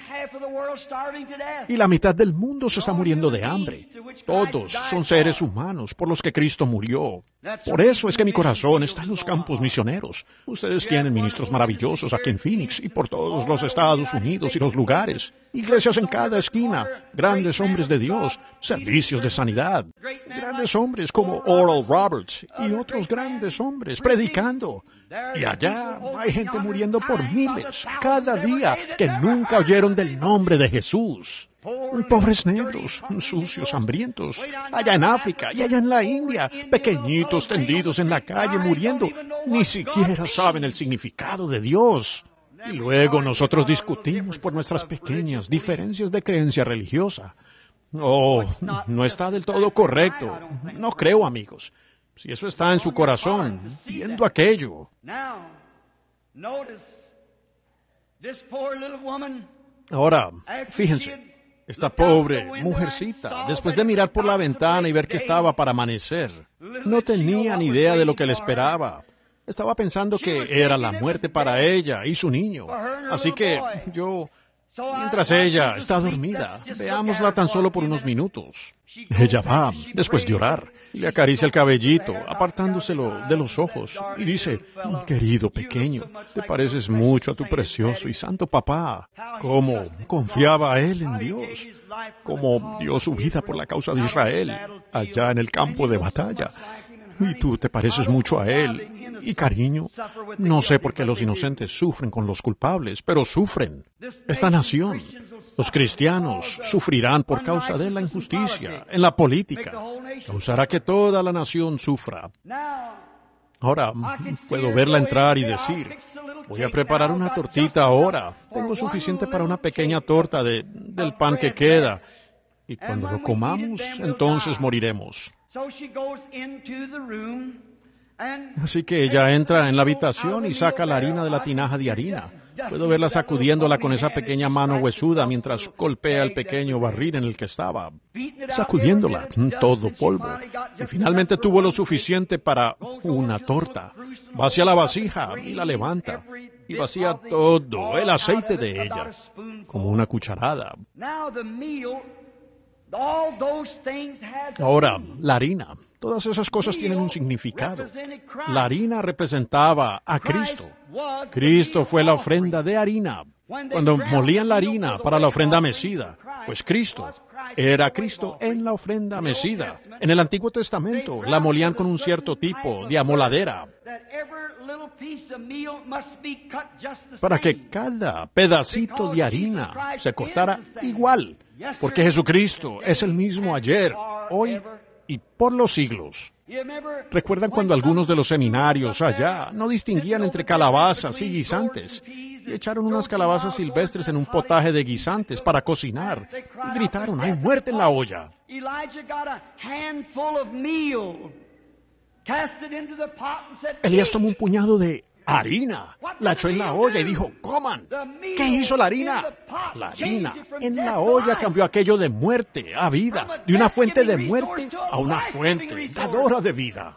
Y la mitad del mundo se está muriendo de hambre. Todos son seres humanos por los que Cristo murió. Por eso es que mi corazón está en los campos misioneros. Ustedes tienen ministros maravillosos aquí en Phoenix y por todos los Estados Unidos y los lugares. Iglesias en cada esquina, grandes hombres de Dios, servicios de sanidad. Grandes hombres como Oral Roberts y otros grandes hombres predicando. Y allá hay gente muriendo por miles cada día que nunca oyeron del nombre de Jesús. Pobres negros, sucios, hambrientos, allá en África y allá en la India, pequeñitos tendidos en la calle muriendo, ni siquiera saben el significado de Dios. Y luego nosotros discutimos por nuestras pequeñas diferencias de creencia religiosa. Oh, no está del todo correcto. No creo, amigos. Si eso está en su corazón, viendo aquello. Ahora, fíjense, esta pobre mujercita, después de mirar por la ventana y ver que estaba para amanecer, no tenía ni idea de lo que le esperaba. Estaba pensando que era la muerte para ella y su niño. Así que yo, mientras ella está dormida, veámosla tan solo por unos minutos. Ella va, después de orar, y le acaricia el cabellito, apartándoselo de los ojos, y dice: querido pequeño, te pareces mucho a tu precioso y santo papá. Cómo confiaba él en Dios, cómo dio su vida por la causa de Israel, allá en el campo de batalla. Y tú te pareces mucho a él. Y cariño, no sé por qué los inocentes sufren con los culpables, pero sufren. Esta nación, los cristianos, sufrirán por causa de la injusticia en la política. Causará que toda la nación sufra. Ahora, puedo verla entrar y decir: voy a preparar una tortita ahora. Tengo suficiente para una pequeña torta de, del pan que queda. Y cuando lo comamos, entonces moriremos. Así que ella entra en la habitación y saca la harina de la tinaja de harina. Puedo verla sacudiéndola con esa pequeña mano huesuda mientras golpea el pequeño barril en el que estaba, sacudiéndola, todo polvo. Y finalmente tuvo lo suficiente para una torta. Va hacia la vasija y la levanta. Y vacía todo el aceite de ella, como una cucharada. Ahora, la harina, Todas esas cosas tienen un significado. La harina representaba a Cristo. Cristo fue la ofrenda de harina. Cuando molían la harina para la ofrenda mecida, pues Cristo era Cristo en la ofrenda mecida. En el Antiguo Testamento la molían con un cierto tipo de amoladera, para que cada pedacito de harina se cortara igual, porque Jesucristo es el mismo ayer, hoy y por los siglos. ¿Recuerdan cuando algunos de los seminarios allá no distinguían entre calabazas y guisantes? Y echaron unas calabazas silvestres en un potaje de guisantes para cocinar. Y gritaron, ¡hay muerte en la olla! Elías tomó un puñado de harina, la echó en la olla y dijo, ¡coman! ¿Qué hizo la harina? La harina en la olla cambió aquello de muerte a vida, de una fuente de muerte a una fuente dadora de vida.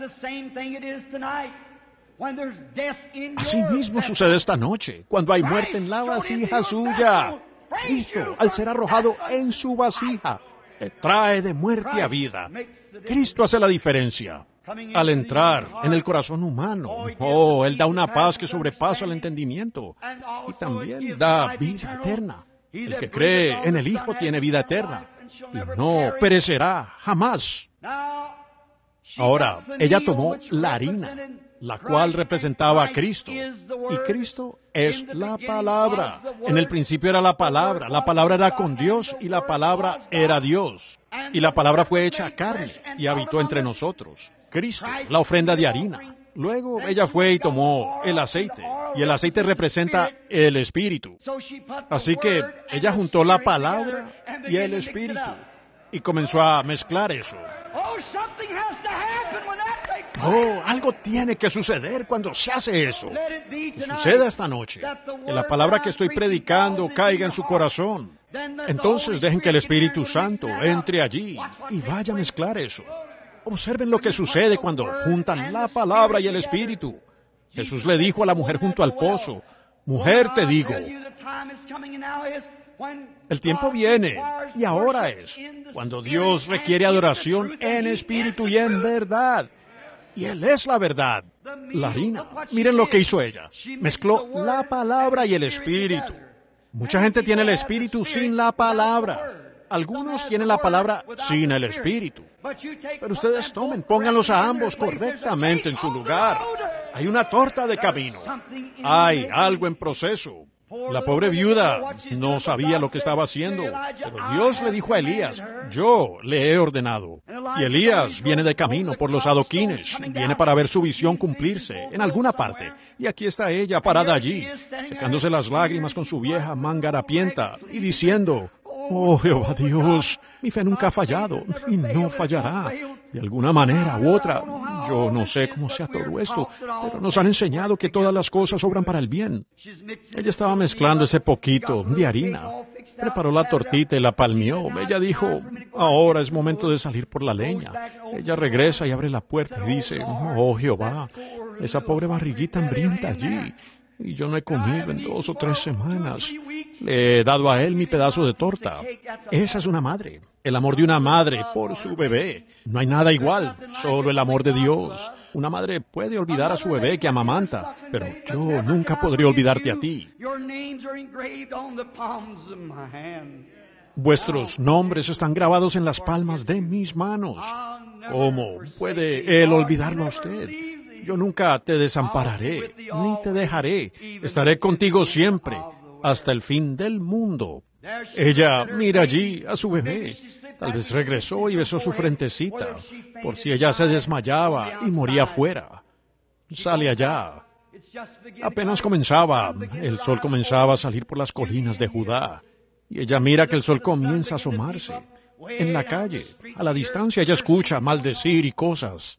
Así mismo sucede esta noche, cuando hay muerte en la vasija suya. Cristo, al ser arrojado en su vasija, le trae de muerte a vida. Cristo hace la diferencia. Al entrar en el corazón humano, oh, Él da una paz que sobrepasa el entendimiento. Y también da vida eterna. El que cree en el Hijo tiene vida eterna. Y no perecerá jamás. Ahora, ella tomó la harina, la cual representaba a Cristo. Y Cristo es la palabra. En el principio era la palabra. La palabra era con Dios y la palabra era Dios. Y la palabra fue hecha carne y habitó entre nosotros. Cristo, la ofrenda de harina. Luego ella fue y tomó el aceite. Y el aceite representa el Espíritu. Así que ella juntó la palabra y el Espíritu. Y comenzó a mezclar eso. Oh, algo tiene que suceder cuando se hace eso. Que suceda esta noche. Que la palabra que estoy predicando caiga en su corazón. Entonces dejen que el Espíritu Santo entre allí y vaya a mezclar eso. Observen lo que sucede cuando juntan la palabra y el Espíritu. Jesús le dijo a la mujer junto al pozo, mujer, te digo, el tiempo viene y ahora es cuando Dios requiere adoración en espíritu y en verdad. Y Él es la verdad. La harina, miren lo que hizo ella. Mezcló la palabra y el Espíritu. Mucha gente tiene el Espíritu sin la palabra. Algunos tienen la palabra sin el Espíritu. Pero ustedes tomen, pónganlos a ambos correctamente en su lugar. Hay una torta de camino. Hay algo en proceso. La pobre viuda no sabía lo que estaba haciendo, pero Dios le dijo a Elías, yo le he ordenado. Y Elías viene de camino por los adoquines, viene para ver su visión cumplirse en alguna parte. Y aquí está ella parada allí, secándose las lágrimas con su vieja manga harapienta y diciendo, oh Jehová Dios, mi fe nunca ha fallado y no fallará. De alguna manera u otra, yo no sé cómo sea todo esto, pero nos han enseñado que todas las cosas obran para el bien. Ella estaba mezclando ese poquito de harina, preparó la tortita y la palmeó. Ella dijo, ahora es momento de salir por la leña. Ella regresa y abre la puerta y dice, oh Jehová, esa pobre barriguita hambrienta allí. Y yo no he comido en dos o tres semanas. Le he dado a él mi pedazo de torta. Esa es una madre. El amor de una madre por su bebé. No hay nada igual, solo el amor de Dios. Una madre puede olvidar a su bebé que amamanta, pero yo nunca podré olvidarte a ti. Vuestros nombres están grabados en las palmas de mis manos. ¿Cómo puede él olvidarlo a usted? Yo nunca te desampararé, ni te dejaré. Estaré contigo siempre, hasta el fin del mundo. Ella mira allí a su bebé. Tal vez regresó y besó su frentecita, por si ella se desmayaba y moría afuera. Sale allá. Apenas comenzaba, el sol comenzaba a salir por las colinas de Judá. Y ella mira que el sol comienza a asomarse. En la calle, a la distancia, ella escucha maldecir y cosas.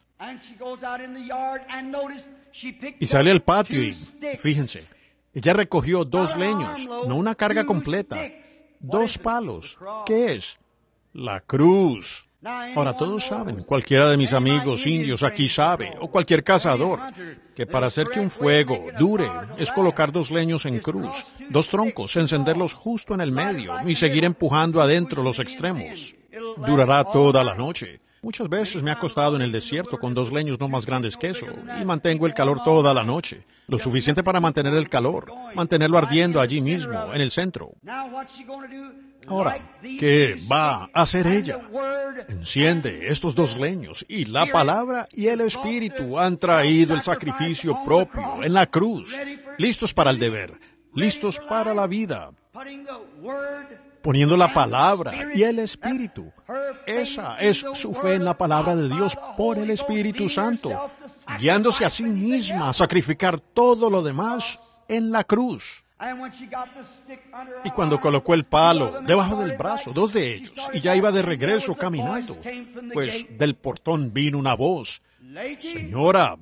Y sale al patio y, fíjense, ella recogió dos leños, no una carga completa, dos palos. ¿Qué es? La cruz. Ahora todos saben, cualquiera de mis amigos indios aquí sabe, o cualquier cazador, que para hacer que un fuego dure es colocar dos leños en cruz, dos troncos, encenderlos justo en el medio y seguir empujando adentro los extremos. Durará toda la noche. Muchas veces me he acostado en el desierto con dos leños no más grandes que eso y mantengo el calor toda la noche, lo suficiente para mantener el calor, mantenerlo ardiendo allí mismo, en el centro. Ahora, ¿qué va a hacer ella? Enciende estos dos leños y la palabra y el Espíritu han traído el sacrificio propio en la cruz, listos para el deber, listos para la vida, poniendo la palabra y el Espíritu. Esa es su fe en la palabra de Dios por el Espíritu Santo, guiándose a sí misma a sacrificar todo lo demás en la cruz. Y cuando colocó el palo debajo del brazo, dos de ellos, y ya iba de regreso caminando, pues del portón vino una voz: Señora.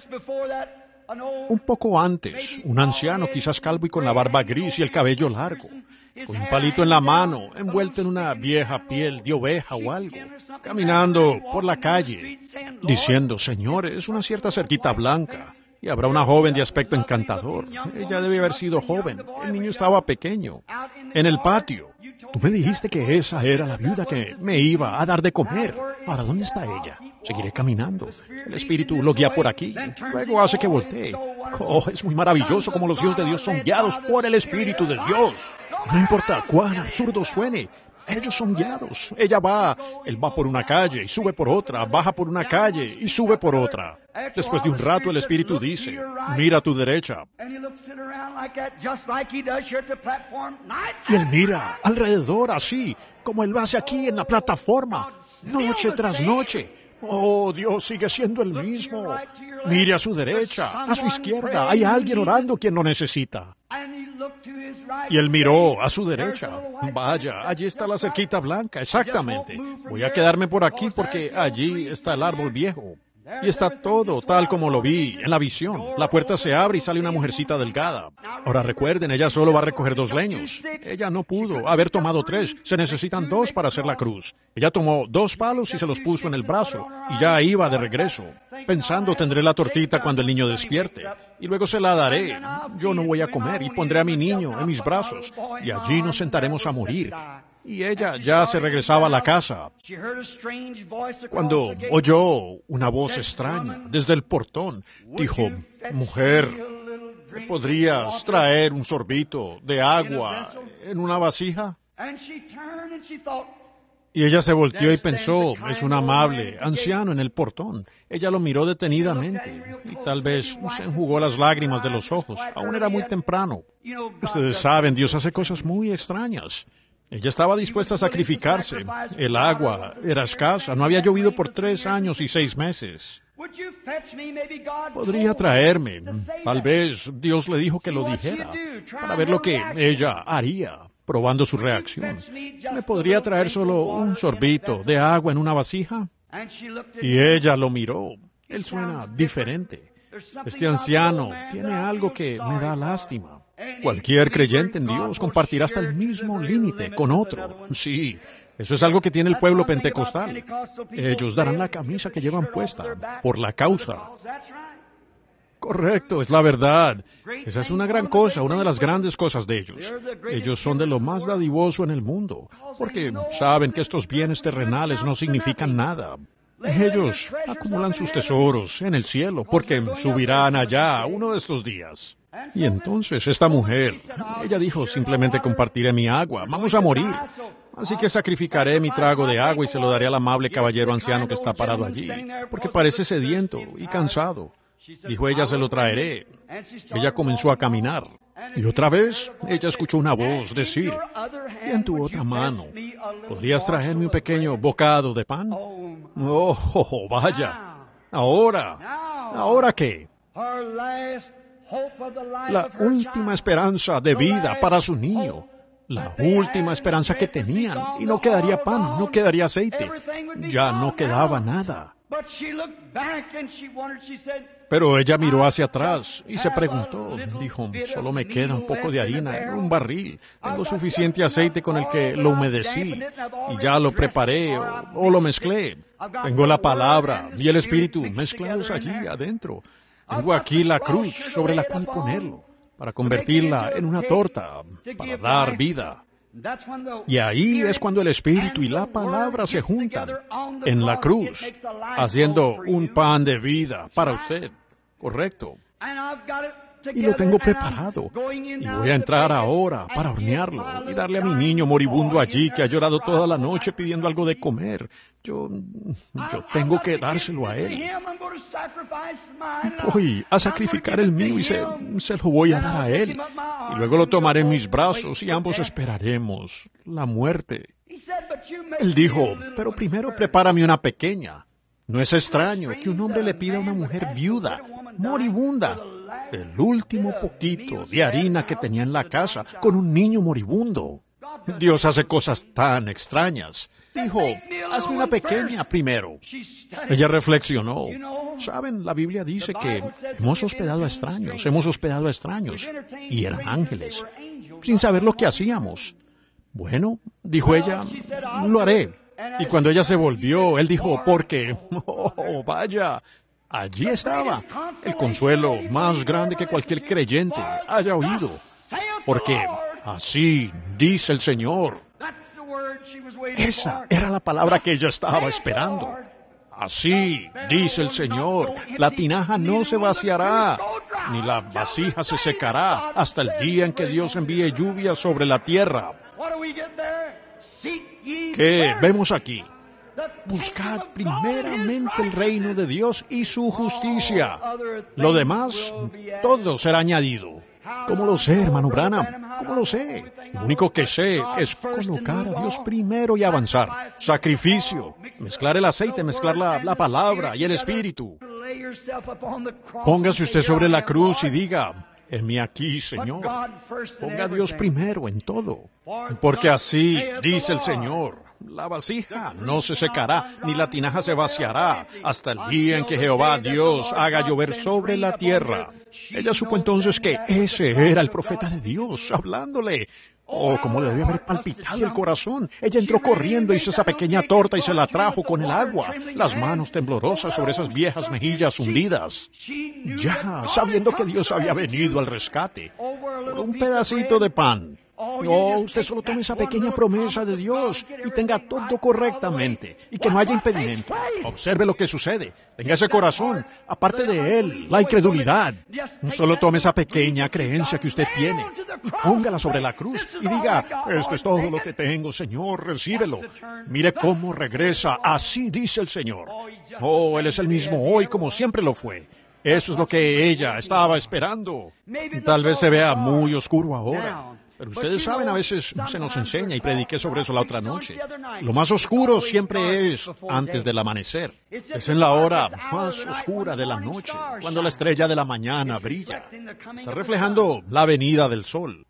Un poco antes, un anciano, quizás calvo y con la barba gris y el cabello largo, con un palito en la mano, envuelto en una vieja piel de oveja o algo, caminando por la calle, diciendo: Señores, una cierta cerquita blanca, y habrá una joven de aspecto encantador. Ella debe haber sido joven. El niño estaba pequeño. En el patio. Tú me dijiste que esa era la viuda que me iba a dar de comer. ¿Para dónde está ella? Seguiré caminando. El Espíritu lo guía por aquí. Luego hace que voltee. Oh, es muy maravilloso como los hijos de Dios son guiados por el Espíritu de Dios. No importa cuán absurdo suene, ellos son guiados. Ella va, él va por una calle y sube por otra, baja por una calle y sube por otra. Después de un rato el Espíritu dice: mira a tu derecha. Y él mira alrededor así, como él lo hace aquí en la plataforma, noche tras noche. Oh, Dios sigue siendo el mismo. Mire a su derecha, a su izquierda, hay alguien orando quien lo necesita. Y él miró a su derecha. Vaya, allí está la cerquita blanca, exactamente. Voy a quedarme por aquí porque allí está el árbol viejo. Y está todo tal como lo vi en la visión. La puerta se abre y sale una mujercita delgada. Ahora recuerden, ella solo va a recoger dos leños. Ella no pudo haber tomado tres. Se necesitan dos para hacer la cruz. Ella tomó dos palos y se los puso en el brazo. Y ya iba de regreso, pensando: tendré la tortita cuando el niño despierte. Y luego se la daré. Yo no voy a comer y pondré a mi niño en mis brazos. Y allí nos sentaremos a morir. Y ella ya se regresaba a la casa cuando oyó una voz extraña desde el portón. Dijo: mujer, ¿me podrías traer un sorbito de agua en una vasija? Y ella se volteó y pensó: es un amable anciano en el portón. Ella lo miró detenidamente y tal vez se enjugó las lágrimas de los ojos. Aún era muy temprano. Ustedes saben, Dios hace cosas muy extrañas. Ella estaba dispuesta a sacrificarse. El agua era escasa. No había llovido por tres años y seis meses. Podría traerme. Tal vez Dios le dijo que lo dijera, para ver lo que ella haría, probando su reacción. ¿Me podría traer solo un sorbito de agua en una vasija? Y ella lo miró. Él suena diferente. Este anciano tiene algo que me da lástima. Cualquier creyente en Dios compartirá hasta el mismo límite con otro. Sí, eso es algo que tiene el pueblo pentecostal. Ellos darán la camisa que llevan puesta por la causa. Correcto, es la verdad. Esa es una gran cosa, una de las grandes cosas de ellos. Ellos son de lo más dadivoso en el mundo, porque saben que estos bienes terrenales no significan nada. Ellos acumulan sus tesoros en el cielo, porque subirán allá uno de estos días. Y entonces esta mujer, ella dijo: simplemente compartiré mi agua, vamos a morir. Así que sacrificaré mi trago de agua y se lo daré al amable caballero anciano que está parado allí, porque parece sediento y cansado. Dijo ella: se lo traeré. Ella comenzó a caminar. Y otra vez ella escuchó una voz decir: y en tu otra mano, ¿podrías traerme un pequeño bocado de pan? Oh, vaya. Ahora, ¿ahora qué? La última esperanza de vida para su niño. La última esperanza que tenían. Y no quedaría pan, no quedaría aceite. Ya no quedaba nada. Pero ella miró hacia atrás y se preguntó, dijo: solo me queda un poco de harina en un barril. Tengo suficiente aceite con el que lo humedecí y ya lo preparé o, o lo mezclé. Tengo la palabra y el Espíritu mezclados allí adentro. Tengo aquí la cruz sobre la cual ponerlo, para convertirla en una torta, para dar vida. Y ahí es cuando el Espíritu y la palabra se juntan en la cruz, haciendo un pan de vida para usted. Correcto. Y lo tengo preparado. Y voy a entrar ahora para hornearlo y darle a mi niño moribundo allí que ha llorado toda la noche pidiendo algo de comer. Yo, yo tengo que dárselo a él. Voy a sacrificar el mío y se, se lo voy a dar a él. Y luego lo tomaré en mis brazos y ambos esperaremos la muerte. Él dijo, pero primero prepárame una pequeña. No es extraño que un hombre le pida a una mujer viuda, moribunda, el último poquito de harina que tenía en la casa con un niño moribundo. Dios hace cosas tan extrañas. Dijo, hazme una pequeña primero. Ella reflexionó. Saben, la Biblia dice que hemos hospedado a extraños, hemos hospedado a extraños, y eran ángeles, sin saber lo que hacíamos. Bueno, dijo ella, lo haré. Y cuando ella se volvió, él dijo, porque, oh, vaya, allí estaba el consuelo más grande que cualquier creyente haya oído. Porque así dice el Señor. Esa era la palabra que ella estaba esperando. Así dice el Señor, la tinaja no se vaciará, ni la vasija se secará hasta el día en que Dios envíe lluvia sobre la tierra. ¿Qué vemos aquí? Buscad primeramente el reino de Dios y su justicia. Lo demás, todo será añadido. ¿Cómo lo sé, hermano Branham? ¿Cómo lo sé? Lo único que sé es colocar a Dios primero y avanzar. Sacrificio, mezclar el aceite, mezclar la, la palabra y el Espíritu. Póngase usted sobre la cruz y diga, heme aquí, Señor. Ponga a Dios primero en todo. Porque así dice el Señor. La vasija no se secará, ni la tinaja se vaciará, hasta el día en que Jehová Dios haga llover sobre la tierra. Ella supo entonces que ese era el profeta de Dios, hablándole. Oh, cómo le debe haber palpitado el corazón. Ella entró corriendo, hizo esa pequeña torta y se la trajo con el agua, las manos temblorosas sobre esas viejas mejillas hundidas. Ya, sabiendo que Dios había venido al rescate, por un pedacito de pan. Oh, usted solo tome esa pequeña promesa de Dios y tenga todo correctamente y que no haya impedimento. Observe lo que sucede. Tenga ese corazón, aparte de él, la incredulidad. Solo tome esa pequeña creencia que usted tiene y póngala sobre la cruz y diga, esto es todo lo que tengo, Señor, recíbelo. Mire cómo regresa, así dice el Señor. Oh, Él es el mismo hoy como siempre lo fue. Eso es lo que ella estaba esperando. Tal vez se vea muy oscuro ahora. Pero ustedes saben, a veces se nos enseña, y prediqué sobre eso la otra noche. Lo más oscuro siempre es antes del amanecer. Es en la hora más oscura de la noche, cuando la estrella de la mañana brilla. Está reflejando la venida del sol.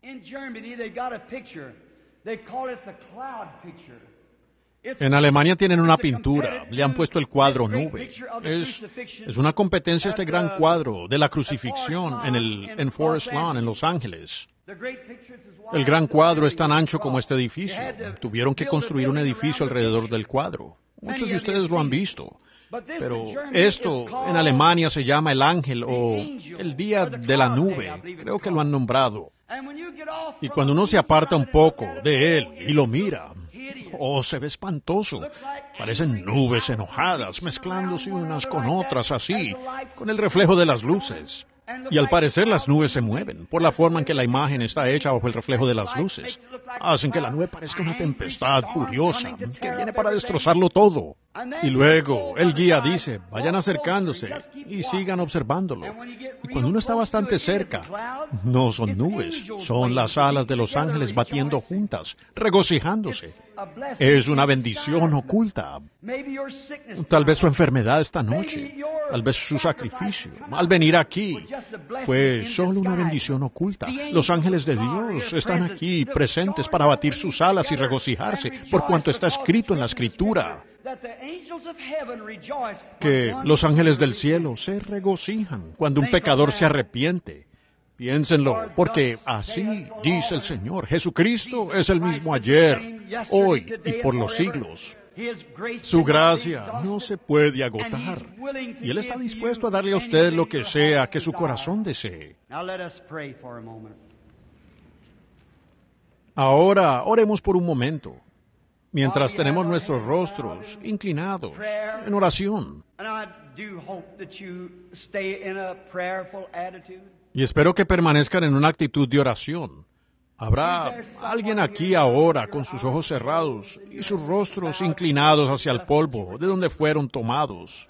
En Alemania tienen una pintura, le han puesto el cuadro nube. Es, es una competencia este gran cuadro de la crucifixión en, el, en Forest Lawn, en Los Ángeles. El gran cuadro es tan ancho como este edificio. Tuvieron que construir un edificio alrededor del cuadro. Muchos de ustedes lo han visto. Pero esto en Alemania se llama el ángel o el día de la nube. Creo que lo han nombrado. Y cuando uno se aparta un poco de él y lo mira, oh, se ve espantoso. Parecen nubes enojadas, mezclándose unas con otras así, con el reflejo de las luces. Y al parecer las nubes se mueven, por la forma en que la imagen está hecha bajo el reflejo de las luces. Hacen que la nube parezca una tempestad furiosa que viene para destrozarlo todo. Y luego el guía dice, vayan acercándose y sigan observándolo. Y cuando uno está bastante cerca, no son nubes, son las alas de los ángeles batiendo juntas, regocijándose. Es una bendición oculta. Tal vez su enfermedad esta noche, tal vez su sacrificio, al venir aquí, fue solo una bendición oculta. Los ángeles de Dios están aquí presentes para batir sus alas y regocijarse por cuanto está escrito en la Escritura. Que los ángeles del cielo se regocijan cuando un pecador se arrepiente. Piénsenlo, porque así dice el Señor. Jesucristo es el mismo ayer, hoy y por los siglos. Su gracia no se puede agotar, y Él está dispuesto a darle a usted lo que sea que su corazón desee. Ahora, oremos por un momento, mientras tenemos nuestros rostros inclinados en oración. Y espero que permanezcan en una actitud de oración. Habrá alguien aquí ahora con sus ojos cerrados y sus rostros inclinados hacia el polvo de donde fueron tomados.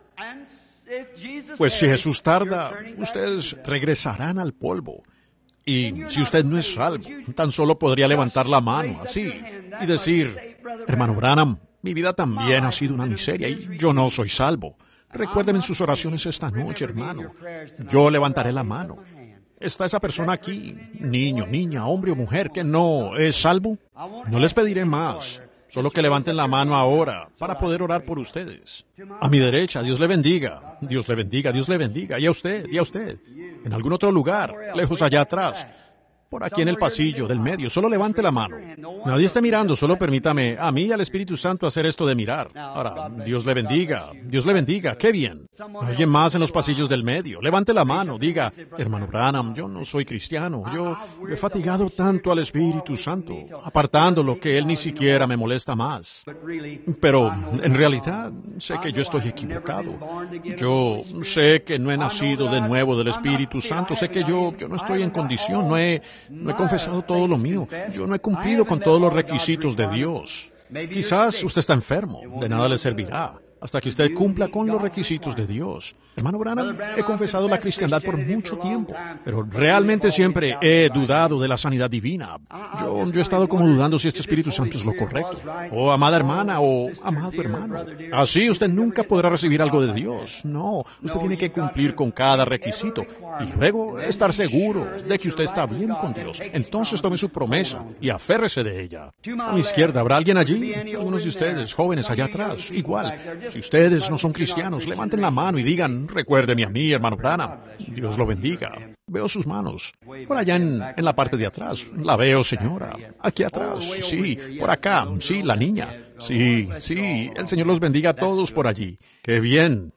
Pues si Jesús tarda, ustedes regresarán al polvo. Y si usted no es salvo, tan solo podría levantar la mano así y decir: hermano Branham, mi vida también ha sido una miseria y yo no soy salvo. Recuérdeme en sus oraciones esta noche, hermano. Yo levantaré la mano. ¿Está esa persona aquí, niño, niña, hombre o mujer, que no es salvo? No les pediré más, solo que levanten la mano ahora para poder orar por ustedes. A mi derecha, Dios le bendiga, Dios le bendiga, Dios le bendiga, y a usted, y a usted. En algún otro lugar, lejos allá atrás, por aquí en el pasillo del medio, solo levante la mano. Nadie está mirando, solo permítame a mí y al Espíritu Santo hacer esto de mirar. Ahora, Dios le bendiga, Dios le bendiga, qué bien. Alguien más en los pasillos del medio, levante la mano, diga: hermano Branham, yo no soy cristiano, yo he fatigado tanto al Espíritu Santo, apartándolo que él ni siquiera me molesta más. Pero, en realidad, sé que yo estoy equivocado. Yo sé que no he nacido de nuevo del Espíritu Santo, sé que yo, yo no estoy en condición, no he... No he confesado todo lo mío. Yo no he cumplido con todos los requisitos de Dios. Quizás usted está enfermo. De nada le servirá hasta que usted cumpla con los requisitos de Dios. Hermano Branham, he confesado la cristiandad por mucho tiempo, pero realmente siempre he dudado de la sanidad divina. Yo, yo he estado como dudando si este Espíritu Santo es lo correcto. Oh, amada hermana, o amado hermano. Así usted nunca podrá recibir algo de Dios. No, usted tiene que cumplir con cada requisito y luego estar seguro de que usted está bien con Dios. Entonces tome su promesa y aférrese de ella. A mi izquierda, ¿habrá alguien allí? Algunos de ustedes, jóvenes allá atrás, igual. Si ustedes no son cristianos, levanten la mano y digan: recuérdeme a mí, hermano Branham. Dios lo bendiga. Veo sus manos. Por allá en, en la parte de atrás. La veo, señora. Aquí atrás. Sí. Por acá. Sí, la niña. Sí, sí. El Señor los bendiga a todos por allí. ¡Qué bien!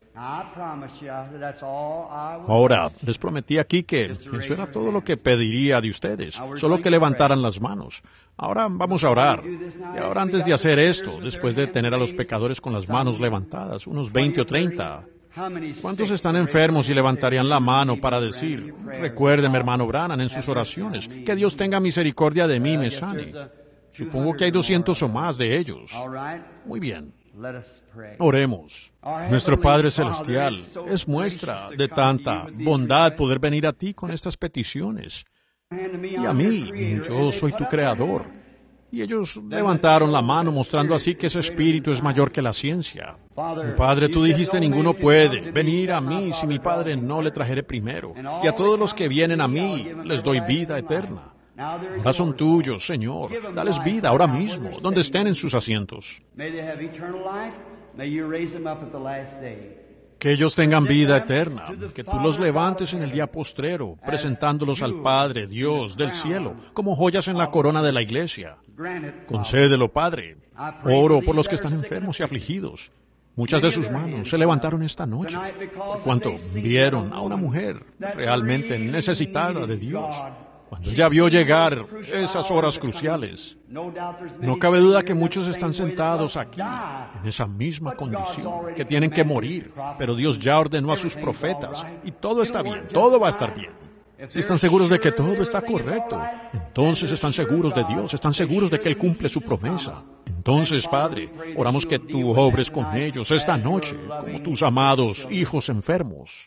Ahora, les prometí aquí que eso era todo lo que pediría de ustedes, solo que levantaran las manos. Ahora vamos a orar. Y ahora, antes de hacer esto, después de tener a los pecadores con las manos levantadas, unos veinte o treinta, ¿cuántos están enfermos y levantarían la mano para decir: recuérdeme, hermano Branham, en sus oraciones, que Dios tenga misericordia de mí y me sane? Supongo que hay doscientos o más de ellos. Muy bien. Oremos. Nuestro Padre Celestial, es muestra de tanta bondad poder venir a ti con estas peticiones. Y a mí, yo soy tu creador. Y ellos levantaron la mano mostrando así que ese espíritu es mayor que la ciencia. Padre, tú dijiste: ninguno puede venir a mí si mi Padre no le trajere primero. Y a todos los que vienen a mí les doy vida eterna. Ahora son tuyos, Señor. Dales vida ahora mismo, donde estén en sus asientos. Que ellos tengan vida eterna, que tú los levantes en el día postrero, presentándolos al Padre, Dios del cielo, como joyas en la corona de la iglesia. Concédelo, Padre. Oro por los que están enfermos y afligidos. Muchas de sus manos se levantaron esta noche, por cuanto vieron a una mujer realmente necesitada de Dios. Cuando ella vio llegar esas horas cruciales, no cabe duda que muchos están sentados aquí, en esa misma condición, que tienen que morir, pero Dios ya ordenó a sus profetas, y todo está bien, todo va a estar bien. Si están seguros de que todo está correcto, entonces están seguros de Dios, están seguros de que Él cumple su promesa. Entonces, Padre, oramos que tú obres con ellos esta noche, como tus amados hijos enfermos,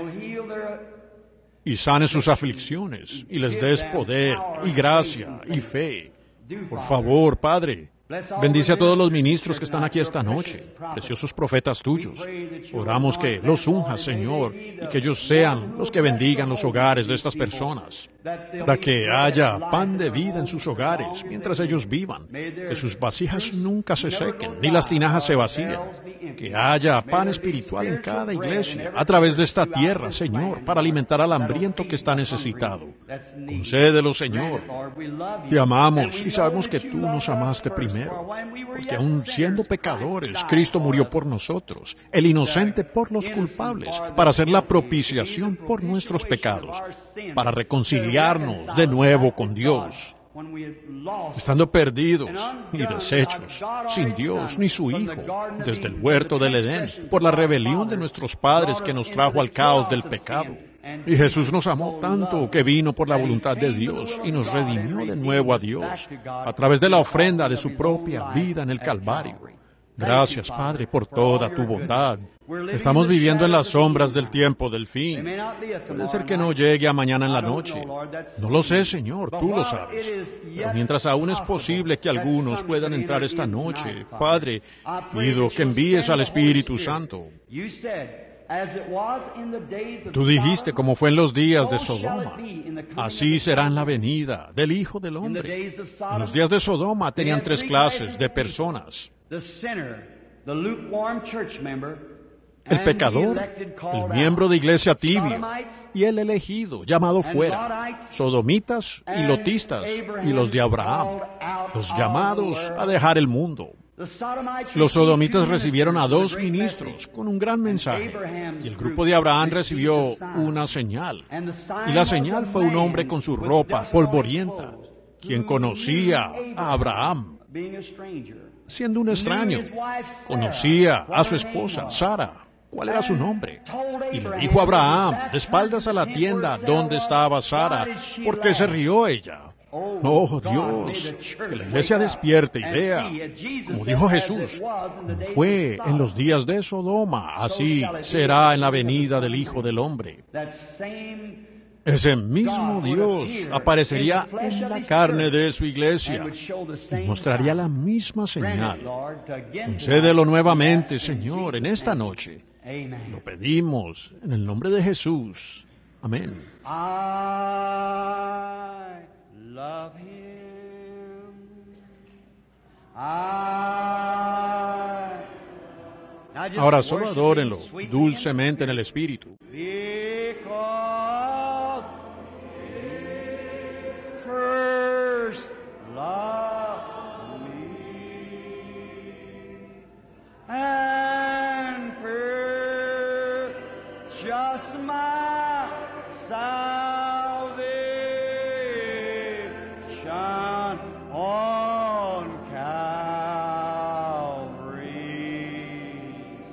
y sanes sus aflicciones, y les des poder, y gracia, y fe. Por favor, Padre, bendice a todos los ministros que están aquí esta noche, preciosos profetas tuyos. Oramos que los unjas, Señor, y que ellos sean los que bendigan los hogares de estas personas, para que haya pan de vida en sus hogares mientras ellos vivan, que sus vasijas nunca se sequen, ni las tinajas se vacíen, que haya pan espiritual en cada iglesia, a través de esta tierra, Señor, para alimentar al hambriento que está necesitado. Concédelo, Señor. Te amamos y sabemos que tú nos amaste primero, porque aun siendo pecadores, Cristo murió por nosotros, el inocente por los culpables, para hacer la propiciación por nuestros pecados, para reconciliarnos de nuevo con Dios. estando perdidos y deshechos, sin Dios ni su Hijo, desde el huerto del Edén, por la rebelión de nuestros padres que nos trajo al caos del pecado. Y Jesús nos amó tanto que vino por la voluntad de Dios y nos redimió de nuevo a Dios a través de la ofrenda de su propia vida en el Calvario. Gracias, Padre, por toda tu bondad. Estamos viviendo en las sombras del tiempo del fin. Puede ser que no llegue a mañana en la noche. No lo sé, Señor, tú lo sabes. Pero mientras aún es posible que algunos puedan entrar esta noche, Padre, pido que envíes al Espíritu Santo. Tú dijiste como fue en los días de Sodoma, así será en la venida del Hijo del Hombre. En los días de Sodoma tenían tres clases de personas: el pecador, el miembro de iglesia tibio, y el elegido, llamado fuera, sodomitas y lotistas, y los de Abraham, los llamados a dejar el mundo. Los sodomitas recibieron a dos ministros con un gran mensaje, y el grupo de Abraham recibió una señal. Y la señal fue un hombre con su ropa polvorienta, quien conocía a Abraham, siendo un extraño. Conocía a su esposa, Sara. ¿Cuál era su nombre? Y le dijo a Abraham, de espaldas a la tienda donde estaba Sara, ¿por qué se rió ella? Oh, Dios, que la iglesia despierte y vea, como dijo Jesús, como fue en los días de Sodoma, así será en la venida del Hijo del Hombre. Ese mismo Dios aparecería en la carne de su iglesia y mostraría la misma señal. Concédelo nuevamente, Señor, en esta noche. Lo pedimos en el nombre de Jesús. Amén. Love him. I... Ahora solo adórenlo dulcemente en el Espíritu. Because he first loved me and purchased my salvation on Calvary's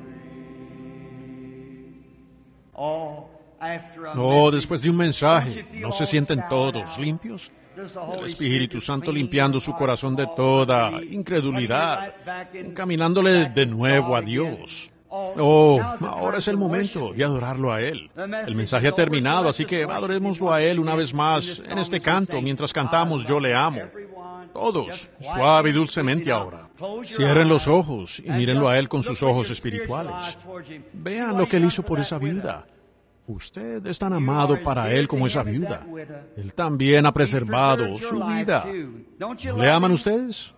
tree. Oh, after a Oh, después de un mensaje, ¿no se sienten todos limpios? El Espíritu Santo limpiando su corazón de toda incredulidad, encaminándole de nuevo a Dios. Oh, ahora es el momento de adorarlo a Él. El mensaje ha terminado, así que adorémoslo a Él una vez más en este canto, mientras cantamos Yo le amo. Todos, suave y dulcemente ahora. Cierren los ojos y mírenlo a Él con sus ojos espirituales. Vean lo que Él hizo por esa viuda. Usted es tan amado para Él como esa viuda. Él también ha preservado su vida. ¿No le aman ustedes?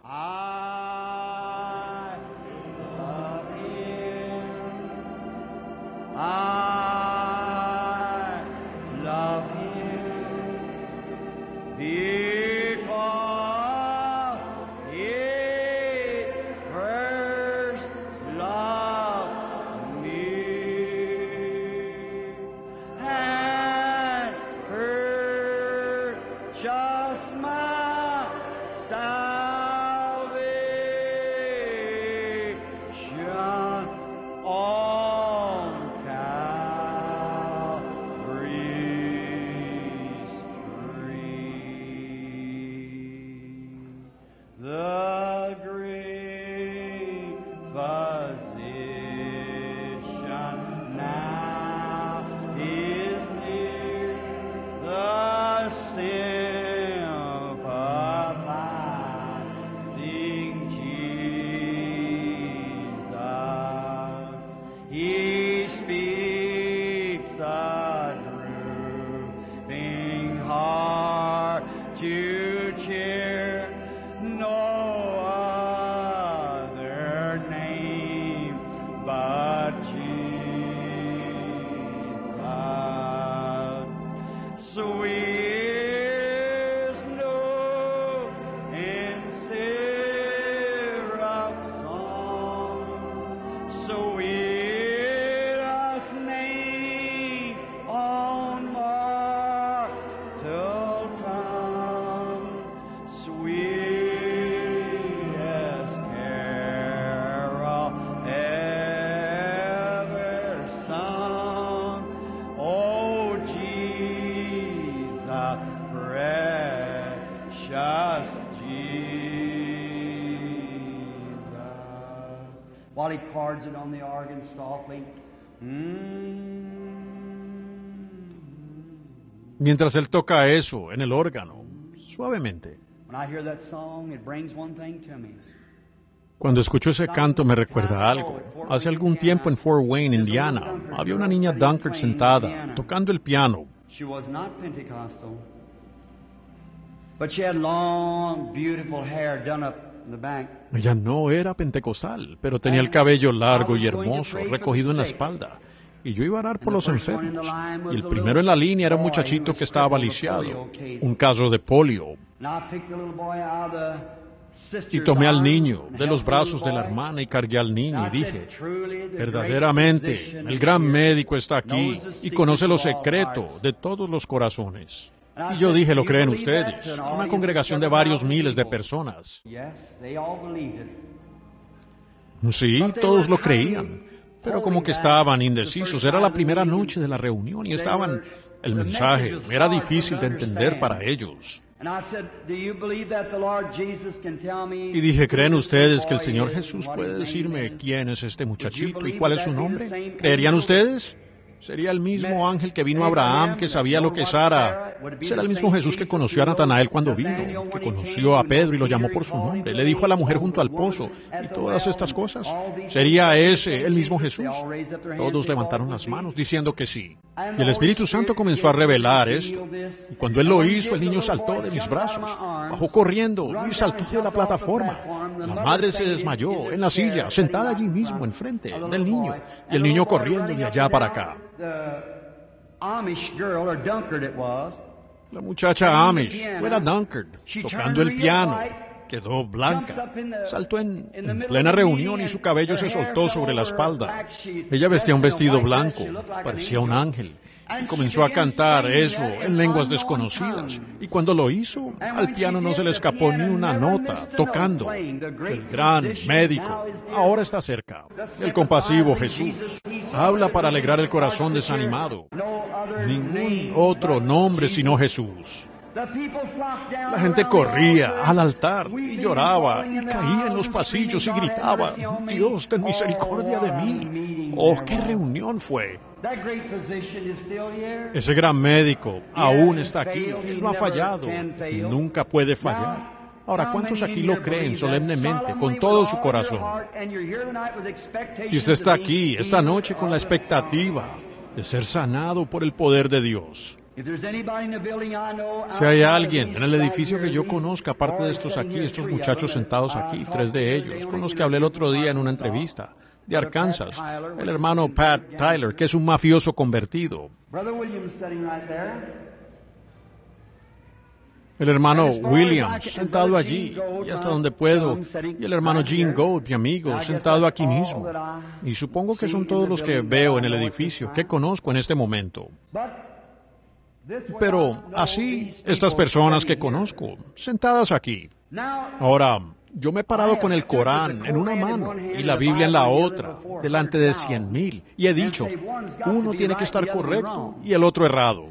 I love him because he first loved me and purchased my salvation on Calvary's tree. The great physician now is near, the sympathizing Jesus. He speaks a drooping heart to cheer. No other name but Jesus. Sweet snow in syrup song, sweetest name on mortal tongue. while he chords it on the organ softly. Mm. Mientras él toca eso en el órgano, suavemente. When I hear that song, it brings one thing to me. Cuando escucho ese canto me recuerda algo. Hace algún tiempo en Fort Wayne, Indiana, había una niña Dunkard sentada, tocando el piano. She was not Pentecostal, but she had long, beautiful hair done up in the back. Ella no era pentecostal, pero tenía el cabello largo y hermoso, recogido en la espalda. Y yo iba a orar por los enfermos. Y el primero en la línea era un muchachito que estaba lisiado, un caso de polio. Y tomé al niño de los brazos de la hermana y cargué al niño y dije, verdaderamente, el gran médico está aquí y conoce los secretos de todos los corazones. Y yo dije, ¿lo creen ustedes? Una congregación de varios miles de personas. Sí, todos lo creían, pero como que estaban indecisos. Era la primera noche de la reunión y estaban... El mensaje era difícil de entender para ellos. Y dije, ¿creen ustedes que el Señor Jesús puede decirme quién es este muchachito y cuál es su nombre? ¿Creerían ustedes? ¿Sería el mismo ángel que vino a Abraham, que sabía lo que Sara? ¿Será el mismo Jesús que conoció a Natanael cuando vino, que conoció a Pedro y lo llamó por su nombre? Le dijo a la mujer junto al pozo y todas estas cosas. ¿Sería ese el mismo Jesús? Todos levantaron las manos diciendo que sí. Y el Espíritu Santo comenzó a revelar esto. Y cuando Él lo hizo, el niño saltó de mis brazos, bajó corriendo y saltó de la plataforma. La madre se desmayó en la silla, sentada allí mismo, enfrente del niño, y el niño corriendo de allá para acá. La muchacha Amish, o era Dunkard, tocando el piano, quedó blanca, saltó en, en plena reunión y su cabello se soltó sobre la espalda. Ella vestía un vestido blanco, parecía un ángel, y comenzó a cantar eso en lenguas desconocidas. Y cuando lo hizo, al piano no se le escapó ni una nota, tocando. El gran médico ahora está cerca. El compasivo Jesús habla para alegrar el corazón desanimado. Ningún otro nombre sino Jesús. La gente corría al altar y lloraba y caía en los pasillos y gritaba, Dios, ten misericordia de mí. Oh, qué reunión fue. Ese gran médico aún está aquí. Él no ha fallado. Nunca puede fallar. Ahora, ¿cuántos aquí lo creen solemnemente, con todo su corazón? Y usted está aquí esta noche con la expectativa de ser sanado por el poder de Dios. Si hay alguien en el edificio que yo conozca, aparte de estos aquí, estos muchachos sentados aquí, tres de ellos, con los que hablé el otro día en una entrevista, de Arkansas, el hermano Pat Tyler, que es un mafioso convertido. El hermano Williams, sentado allí, y hasta donde puedo, y el hermano Gene Gold, mi amigo, sentado aquí mismo. Y supongo que son todos los que veo en el edificio, que conozco en este momento. Pero así, estas personas que conozco, sentadas aquí. Ahora, yo me he parado con el Corán en una mano y la Biblia en la otra, delante de cien mil, y he dicho, uno tiene que estar correcto y el otro errado.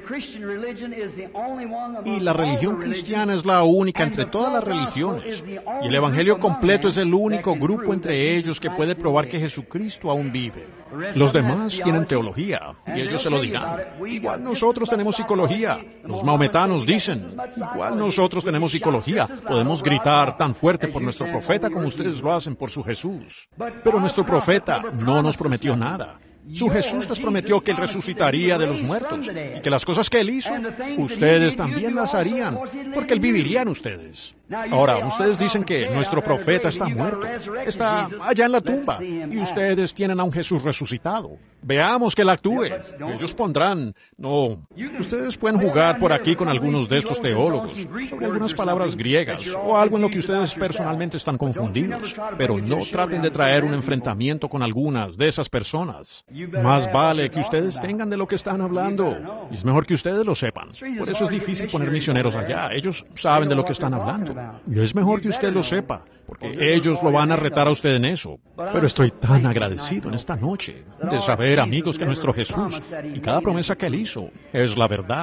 Y la religión cristiana es la única entre todas las religiones, y el Evangelio completo es el único grupo entre ellos que puede probar que Jesucristo aún vive. Los demás tienen teología, y ellos se lo dirán. Igual nosotros tenemos psicología. Los maometanos dicen, igual nosotros tenemos psicología. Podemos gritar tan fuerte por nuestro profeta como ustedes lo hacen por su Jesús. Pero nuestro profeta no nos prometió nada. Su Jesús les prometió que Él resucitaría de los muertos y que las cosas que Él hizo, ustedes también las harían, porque Él viviría en ustedes. Ahora, ustedes dicen que nuestro profeta está muerto, está allá en la tumba, y ustedes tienen a un Jesús resucitado. Veamos que Él actúe. Ellos pondrán, no, ustedes pueden jugar por aquí con algunos de estos teólogos sobre algunas palabras griegas o algo en lo que ustedes personalmente están confundidos, pero no traten de traer un enfrentamiento con algunas de esas personas. Más vale que ustedes tengan de lo que están hablando. Y es mejor que ustedes lo sepan. Por eso es difícil poner misioneros allá. Ellos saben de lo que están hablando. Y es mejor que usted lo sepa, porque ellos lo van a retar a usted en eso. Pero estoy tan agradecido en esta noche de saber, amigos, que nuestro Jesús y cada promesa que Él hizo es la verdad.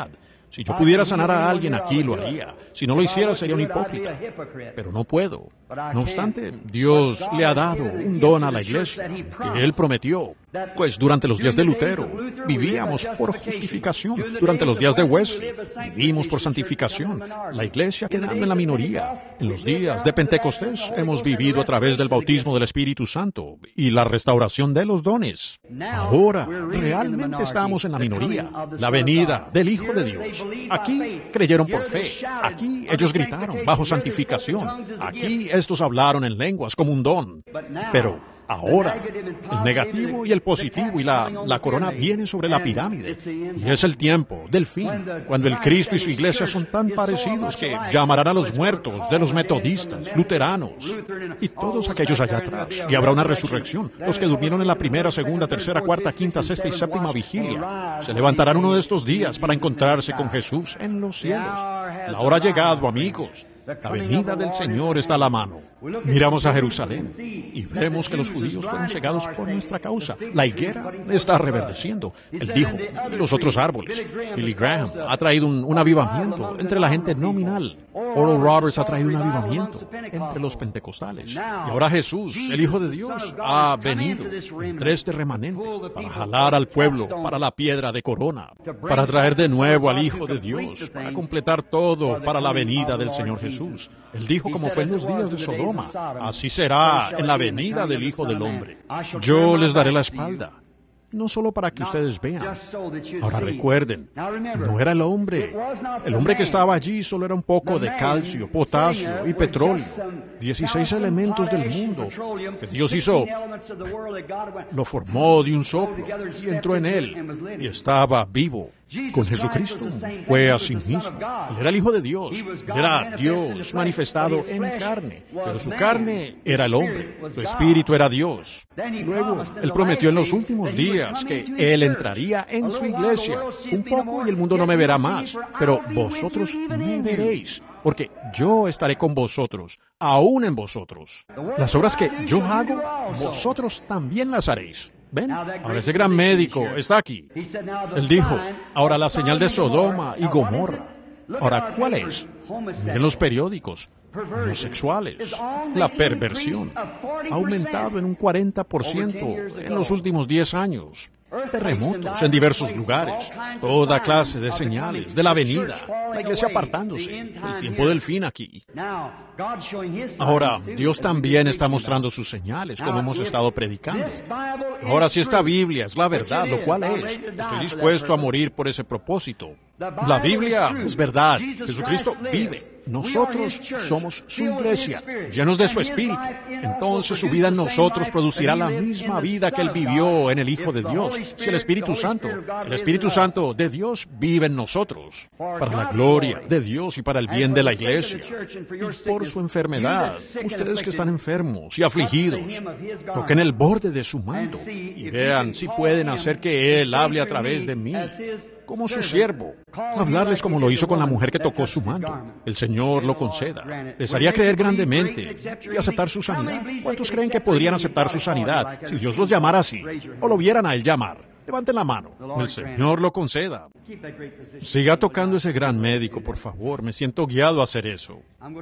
Si yo pudiera sanar a alguien aquí, lo haría. Si no lo hiciera, sería un hipócrita. Pero no puedo. No obstante, Dios le ha dado un don a la iglesia que Él prometió. Pues durante los días de Lutero vivíamos por justificación. Durante los días de Wesley vivimos por santificación. La iglesia quedando en la minoría. En los días de Pentecostés hemos vivido a través del bautismo del Espíritu Santo y la restauración de los dones. Ahora realmente estamos en la minoría. La venida del Hijo de Dios. Aquí creyeron por fe. Aquí ellos gritaron bajo santificación. Aquí estos hablaron en lenguas como un don. Pero ahora, el negativo y el positivo y la, la corona viene sobre la pirámide. Y es el tiempo del fin, cuando el Cristo y su iglesia son tan parecidos que llamarán a los muertos de los metodistas, luteranos y todos aquellos allá atrás. Y habrá una resurrección. Los que durmieron en la primera, segunda, tercera, cuarta, quinta, sexta y séptima vigilia se levantarán uno de estos días para encontrarse con Jesús en los cielos. La hora ha llegado, amigos. La venida del Señor está a la mano. Miramos a Jerusalén y vemos que los judíos fueron cegados por nuestra causa. La higuera está reverdeciendo. Él dijo, y los otros árboles. Billy Graham ha traído un, un avivamiento entre la gente nominal. Oral Roberts ha traído un avivamiento entre los pentecostales. Y ahora Jesús, el Hijo de Dios, ha venido entre este remanente para jalar al pueblo para la piedra de corona, para traer de nuevo al Hijo de Dios, para completar todo para la venida del Señor Jesús. Él dijo, como fue en los días de Sodoma, así será en la venida del Hijo del Hombre. Yo les daré la espalda. No solo para que ustedes vean. Ahora recuerden, no era el hombre. El hombre que estaba allí solo era un poco de calcio, potasio y petróleo. Dieciséis elementos del mundo que Dios hizo. Lo formó de un soplo y entró en él y estaba vivo. Con Jesucristo fue a sí mismo. Él era el Hijo de Dios. Él era Dios manifestado en carne. Pero su carne era el hombre. Su espíritu era Dios. Luego, Él prometió en los últimos días que Él entraría en su iglesia. Un poco y el mundo no me verá más. Pero vosotros me veréis. Porque yo estaré con vosotros, aún en vosotros. Las obras que yo hago, vosotros también las haréis. ¿Ven? Ahora ese gran médico está aquí. Él dijo, ahora la señal de Sodoma y Gomorra. Ahora, ¿cuál es? Miren los periódicos. Homosexuales. La perversión ha aumentado en un cuarenta por ciento en los últimos diez años. Terremotos en diversos lugares. Toda clase de señales de la venida. La iglesia apartándose. El tiempo del fin aquí. Ahora, Dios también está mostrando sus señales, como hemos estado predicando. Ahora, si esta Biblia es la verdad, lo cual es, estoy dispuesto a morir por ese propósito. La Biblia es verdad. Jesucristo vive. Nosotros somos su iglesia, llenos de su espíritu. Entonces su vida en nosotros producirá la misma vida que Él vivió en el Hijo de Dios. Si el Espíritu Santo, el Espíritu Santo de Dios vive en nosotros, para la gloria de Dios y para el bien de la iglesia. Y por su enfermedad, ustedes que están enfermos y afligidos, toquen el borde de su manto y vean si pueden hacer que Él hable a través de mí, como su siervo, hablarles como lo hizo con la mujer que tocó su manto. El Señor lo conceda. Les haría creer grandemente y aceptar su sanidad. ¿Cuántos creen que podrían aceptar su sanidad si Dios los llamara así o lo vieran a Él llamar? Levanten la mano. El Señor lo conceda. Siga tocando ese gran médico, por favor. Me siento guiado a hacer eso.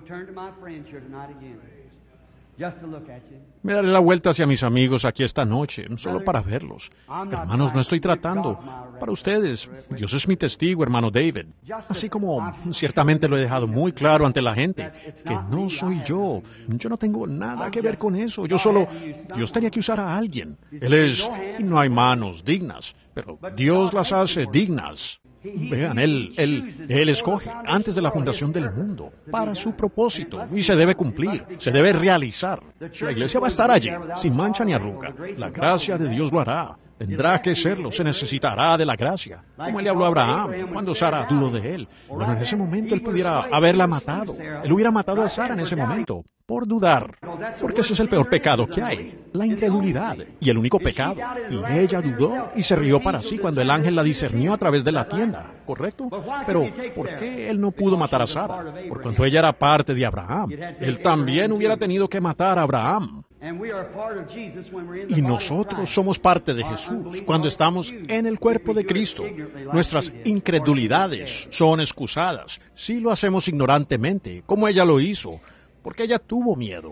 Me daré la vuelta hacia mis amigos aquí esta noche, solo para verlos. Hermanos, no estoy tratando para ustedes. Dios es mi testigo, hermano David. Así como ciertamente lo he dejado muy claro ante la gente, que no soy yo. Yo no tengo nada que ver con eso. Yo solo... Dios tenía que usar a alguien. Él es... Y no hay manos dignas, pero Dios las hace dignas. Vean, él, él, él escoge antes de la fundación del mundo para su propósito y se debe cumplir, se debe realizar. La iglesia va a estar allí, sin mancha ni arruga. La gracia de Dios lo hará. Tendrá que serlo, se necesitará de la gracia. Como él le habló a Abraham, cuando Sara dudó de él. Bueno, en ese momento él pudiera haberla matado. Él hubiera matado a Sara en ese momento, por dudar. Porque ese es el peor pecado que hay, la incredulidad, y el único pecado. Y ella dudó y se rió para sí cuando el ángel la discernió a través de la tienda, ¿correcto? Pero, ¿por qué él no pudo matar a Sara? Por cuanto ella era parte de Abraham. Él también hubiera tenido que matar a Abraham. Y nosotros somos parte de Jesús cuando estamos en el cuerpo de Cristo. Nuestras incredulidades son excusadas si lo hacemos ignorantemente, como ella lo hizo, porque ella tuvo miedo.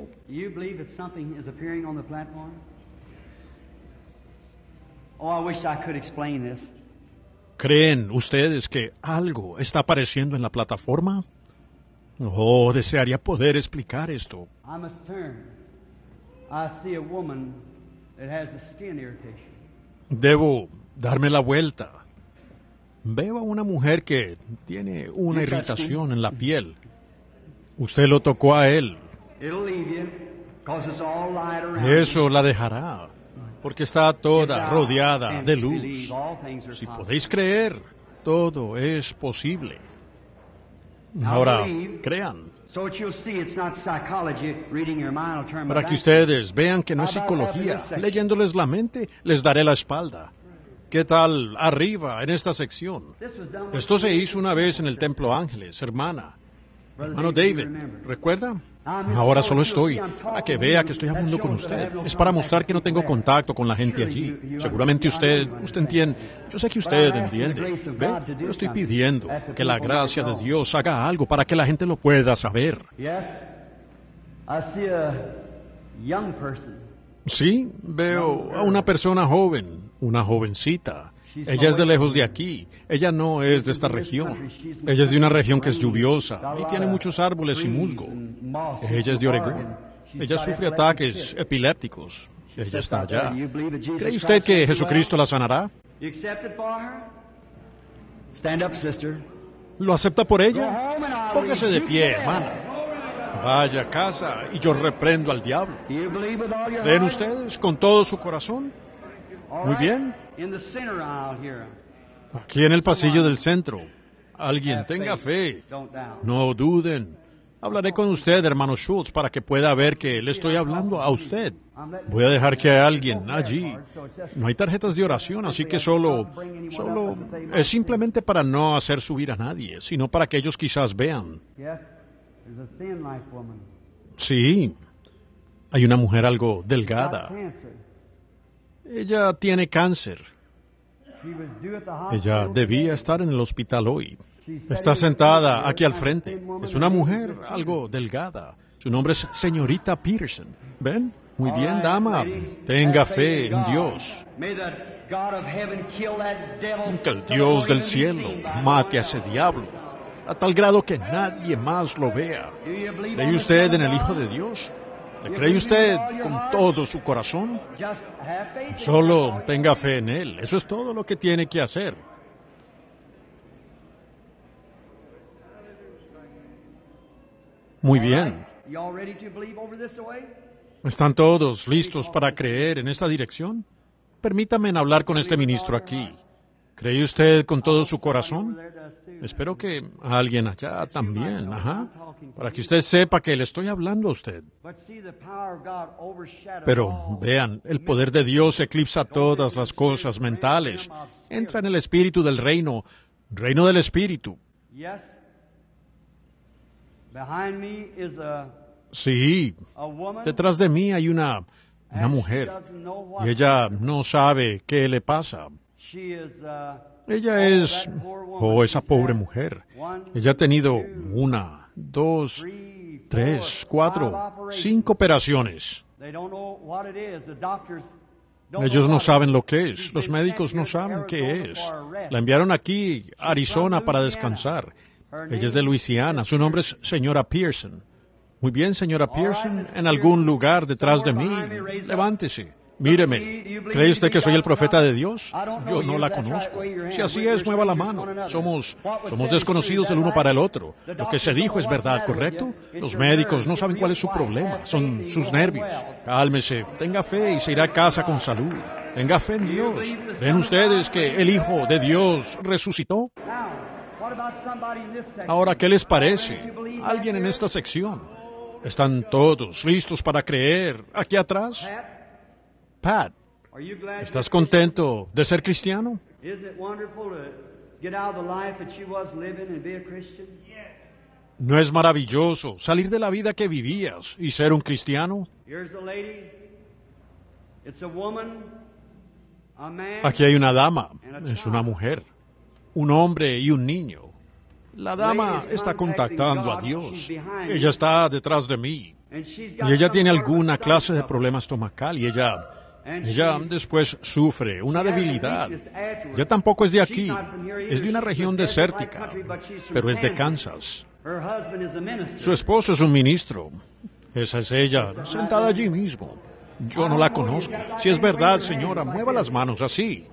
¿Creen ustedes que algo está apareciendo en la plataforma? Oh, desearía poder explicar esto. Debo darme la vuelta. Veo a una mujer que tiene una irritación en la piel. Usted lo tocó a él. Eso la dejará, porque está toda rodeada de luz. Si podéis creer, todo es posible. Ahora, crean. Para que ustedes vean que no es psicología, leyéndoles la mente, les daré la espalda. ¿Qué tal arriba, en esta sección? Esto se hizo una vez en el Templo Ángeles, hermana. Hermano David, ¿recuerda? Ahora solo estoy para que vea que estoy hablando con usted. Es para mostrar que no tengo contacto con la gente allí. Seguramente usted, usted entiende. Yo sé que usted entiende. ¿Ve? Pero estoy pidiendo que la gracia de Dios haga algo para que la gente lo pueda saber. Sí, veo a una persona joven, una jovencita. Ella es de lejos de aquí. Ella no es de esta región. Ella es de una región que es lluviosa y tiene muchos árboles y musgo. Ella es de Oregón. Ella sufre ataques epilépticos. Ella está allá. ¿Cree usted que Jesucristo la sanará? ¿Lo acepta por ella? Póngase de pie, hermana. Vaya a casa y yo reprendo al diablo. ¿Creen ustedes con todo su corazón? Muy bien. Aquí en el pasillo del centro. Alguien tenga fe. No duden. Hablaré con usted, hermano Schultz, para que pueda ver que le estoy hablando a usted. Voy a dejar que haya alguien allí. No hay tarjetas de oración, así que solo... Solo... Es simplemente para no hacer subir a nadie, sino para que ellos quizás vean. Sí. Hay una mujer algo delgada. Ella tiene cáncer. Ella debía estar en el hospital hoy. Está sentada aquí al frente. Es una mujer algo delgada. Su nombre es señorita Peterson. ¿Ven? Muy bien, dama. Tenga fe en Dios. Que el Dios del cielo mate a ese diablo, a tal grado que nadie más lo vea. ¿Cree usted en el Hijo de Dios? ¿Le cree usted con todo su corazón? Solo tenga fe en Él. Eso es todo lo que tiene que hacer. Muy bien. ¿Están todos listos para creer en esta dirección? Permítame hablar con este ministro aquí. ¿Cree usted con todo su corazón? Espero que alguien allá también, ajá, para que usted sepa que le estoy hablando a usted. Pero vean, el poder de Dios eclipsa todas las cosas mentales. Entra en el espíritu del reino, reino del espíritu. Sí, detrás de mí hay una, una mujer y ella no sabe qué le pasa. Ella es, oh, esa pobre mujer. Ella ha tenido una, dos, tres, cuatro, cinco operaciones. Ellos no saben lo que es. Los médicos no saben qué es. La enviaron aquí, a Arizona, para descansar. Ella es de Luisiana. Su nombre es señora Pearson. Muy bien, señora Pearson. En algún lugar detrás de mí. Levántese. Míreme, ¿cree usted que soy el profeta de Dios? Yo no la conozco. Si así es, mueva la mano. Somos, somos desconocidos el uno para el otro. Lo que se dijo es verdad, ¿correcto? Los médicos no saben cuál es su problema. Son sus nervios. Cálmese, tenga fe y se irá a casa con salud. Tenga fe en Dios. ¿Ven ustedes que el Hijo de Dios resucitó? Ahora, ¿qué les parece? ¿Alguien en esta sección? ¿Están todos listos para creer aquí atrás? Pat, ¿estás contento de ser cristiano? ¿No es maravilloso salir de la vida que vivías y ser un cristiano? Here's a lady. It's a woman, a man. Aquí hay una dama, es una mujer, un hombre y un niño. La dama está contactando a Dios. Ella está detrás de mí. Y ella tiene alguna clase de problema estomacal y ella, ella después sufre una debilidad. Ella tampoco es de aquí, es de una región desértica, pero es de Kansas. Su esposo es un ministro. Esa es ella, sentada allí mismo. Yo no la conozco. Si es verdad, señora, mueva las manos así.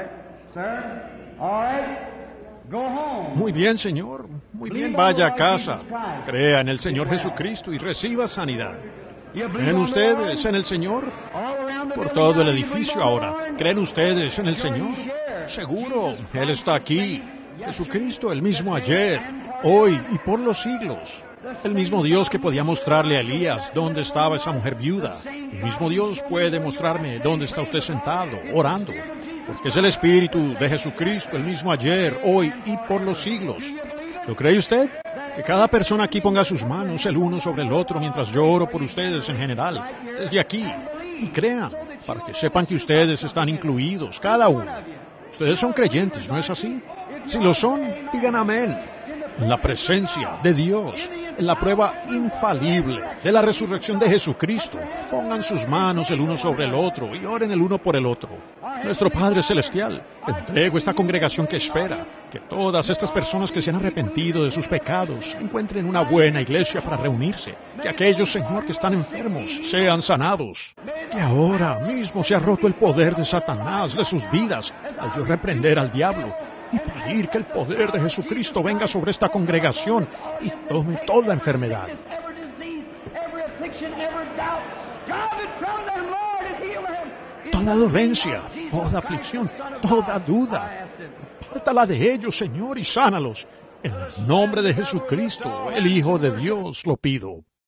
Muy bien, señor. Muy bien, vaya a casa. Crea en el Señor Jesucristo y reciba sanidad. ¿Creen ustedes en el Señor? Por todo el edificio ahora. ¿Creen ustedes en el Señor? Seguro, Él está aquí. Jesucristo, el mismo ayer, hoy y por los siglos. El mismo Dios que podía mostrarle a Elías dónde estaba esa mujer viuda. El mismo Dios puede mostrarme dónde está usted sentado, orando. Porque es el Espíritu de Jesucristo, el mismo ayer, hoy y por los siglos. ¿Lo cree usted? Que cada persona aquí ponga sus manos el uno sobre el otro mientras yo oro por ustedes en general, desde aquí. Y crean, para que sepan que ustedes están incluidos, cada uno. Ustedes son creyentes, ¿no es así? Si lo son, digan amén. En la presencia de Dios, en la prueba infalible de la resurrección de Jesucristo, pongan sus manos el uno sobre el otro y oren el uno por el otro. Nuestro Padre Celestial, entrego esta congregación que espera que todas estas personas que se han arrepentido de sus pecados encuentren una buena iglesia para reunirse, que aquellos, Señor, que están enfermos sean sanados, que ahora mismo se ha roto el poder de Satanás de sus vidas al yo reprender al diablo y pedir que el poder de Jesucristo venga sobre esta congregación y tome toda enfermedad. Toda dolencia, toda aflicción, toda duda. Apártala de ellos, Señor, y sánalos. En el nombre de Jesucristo, el Hijo de Dios, lo pido.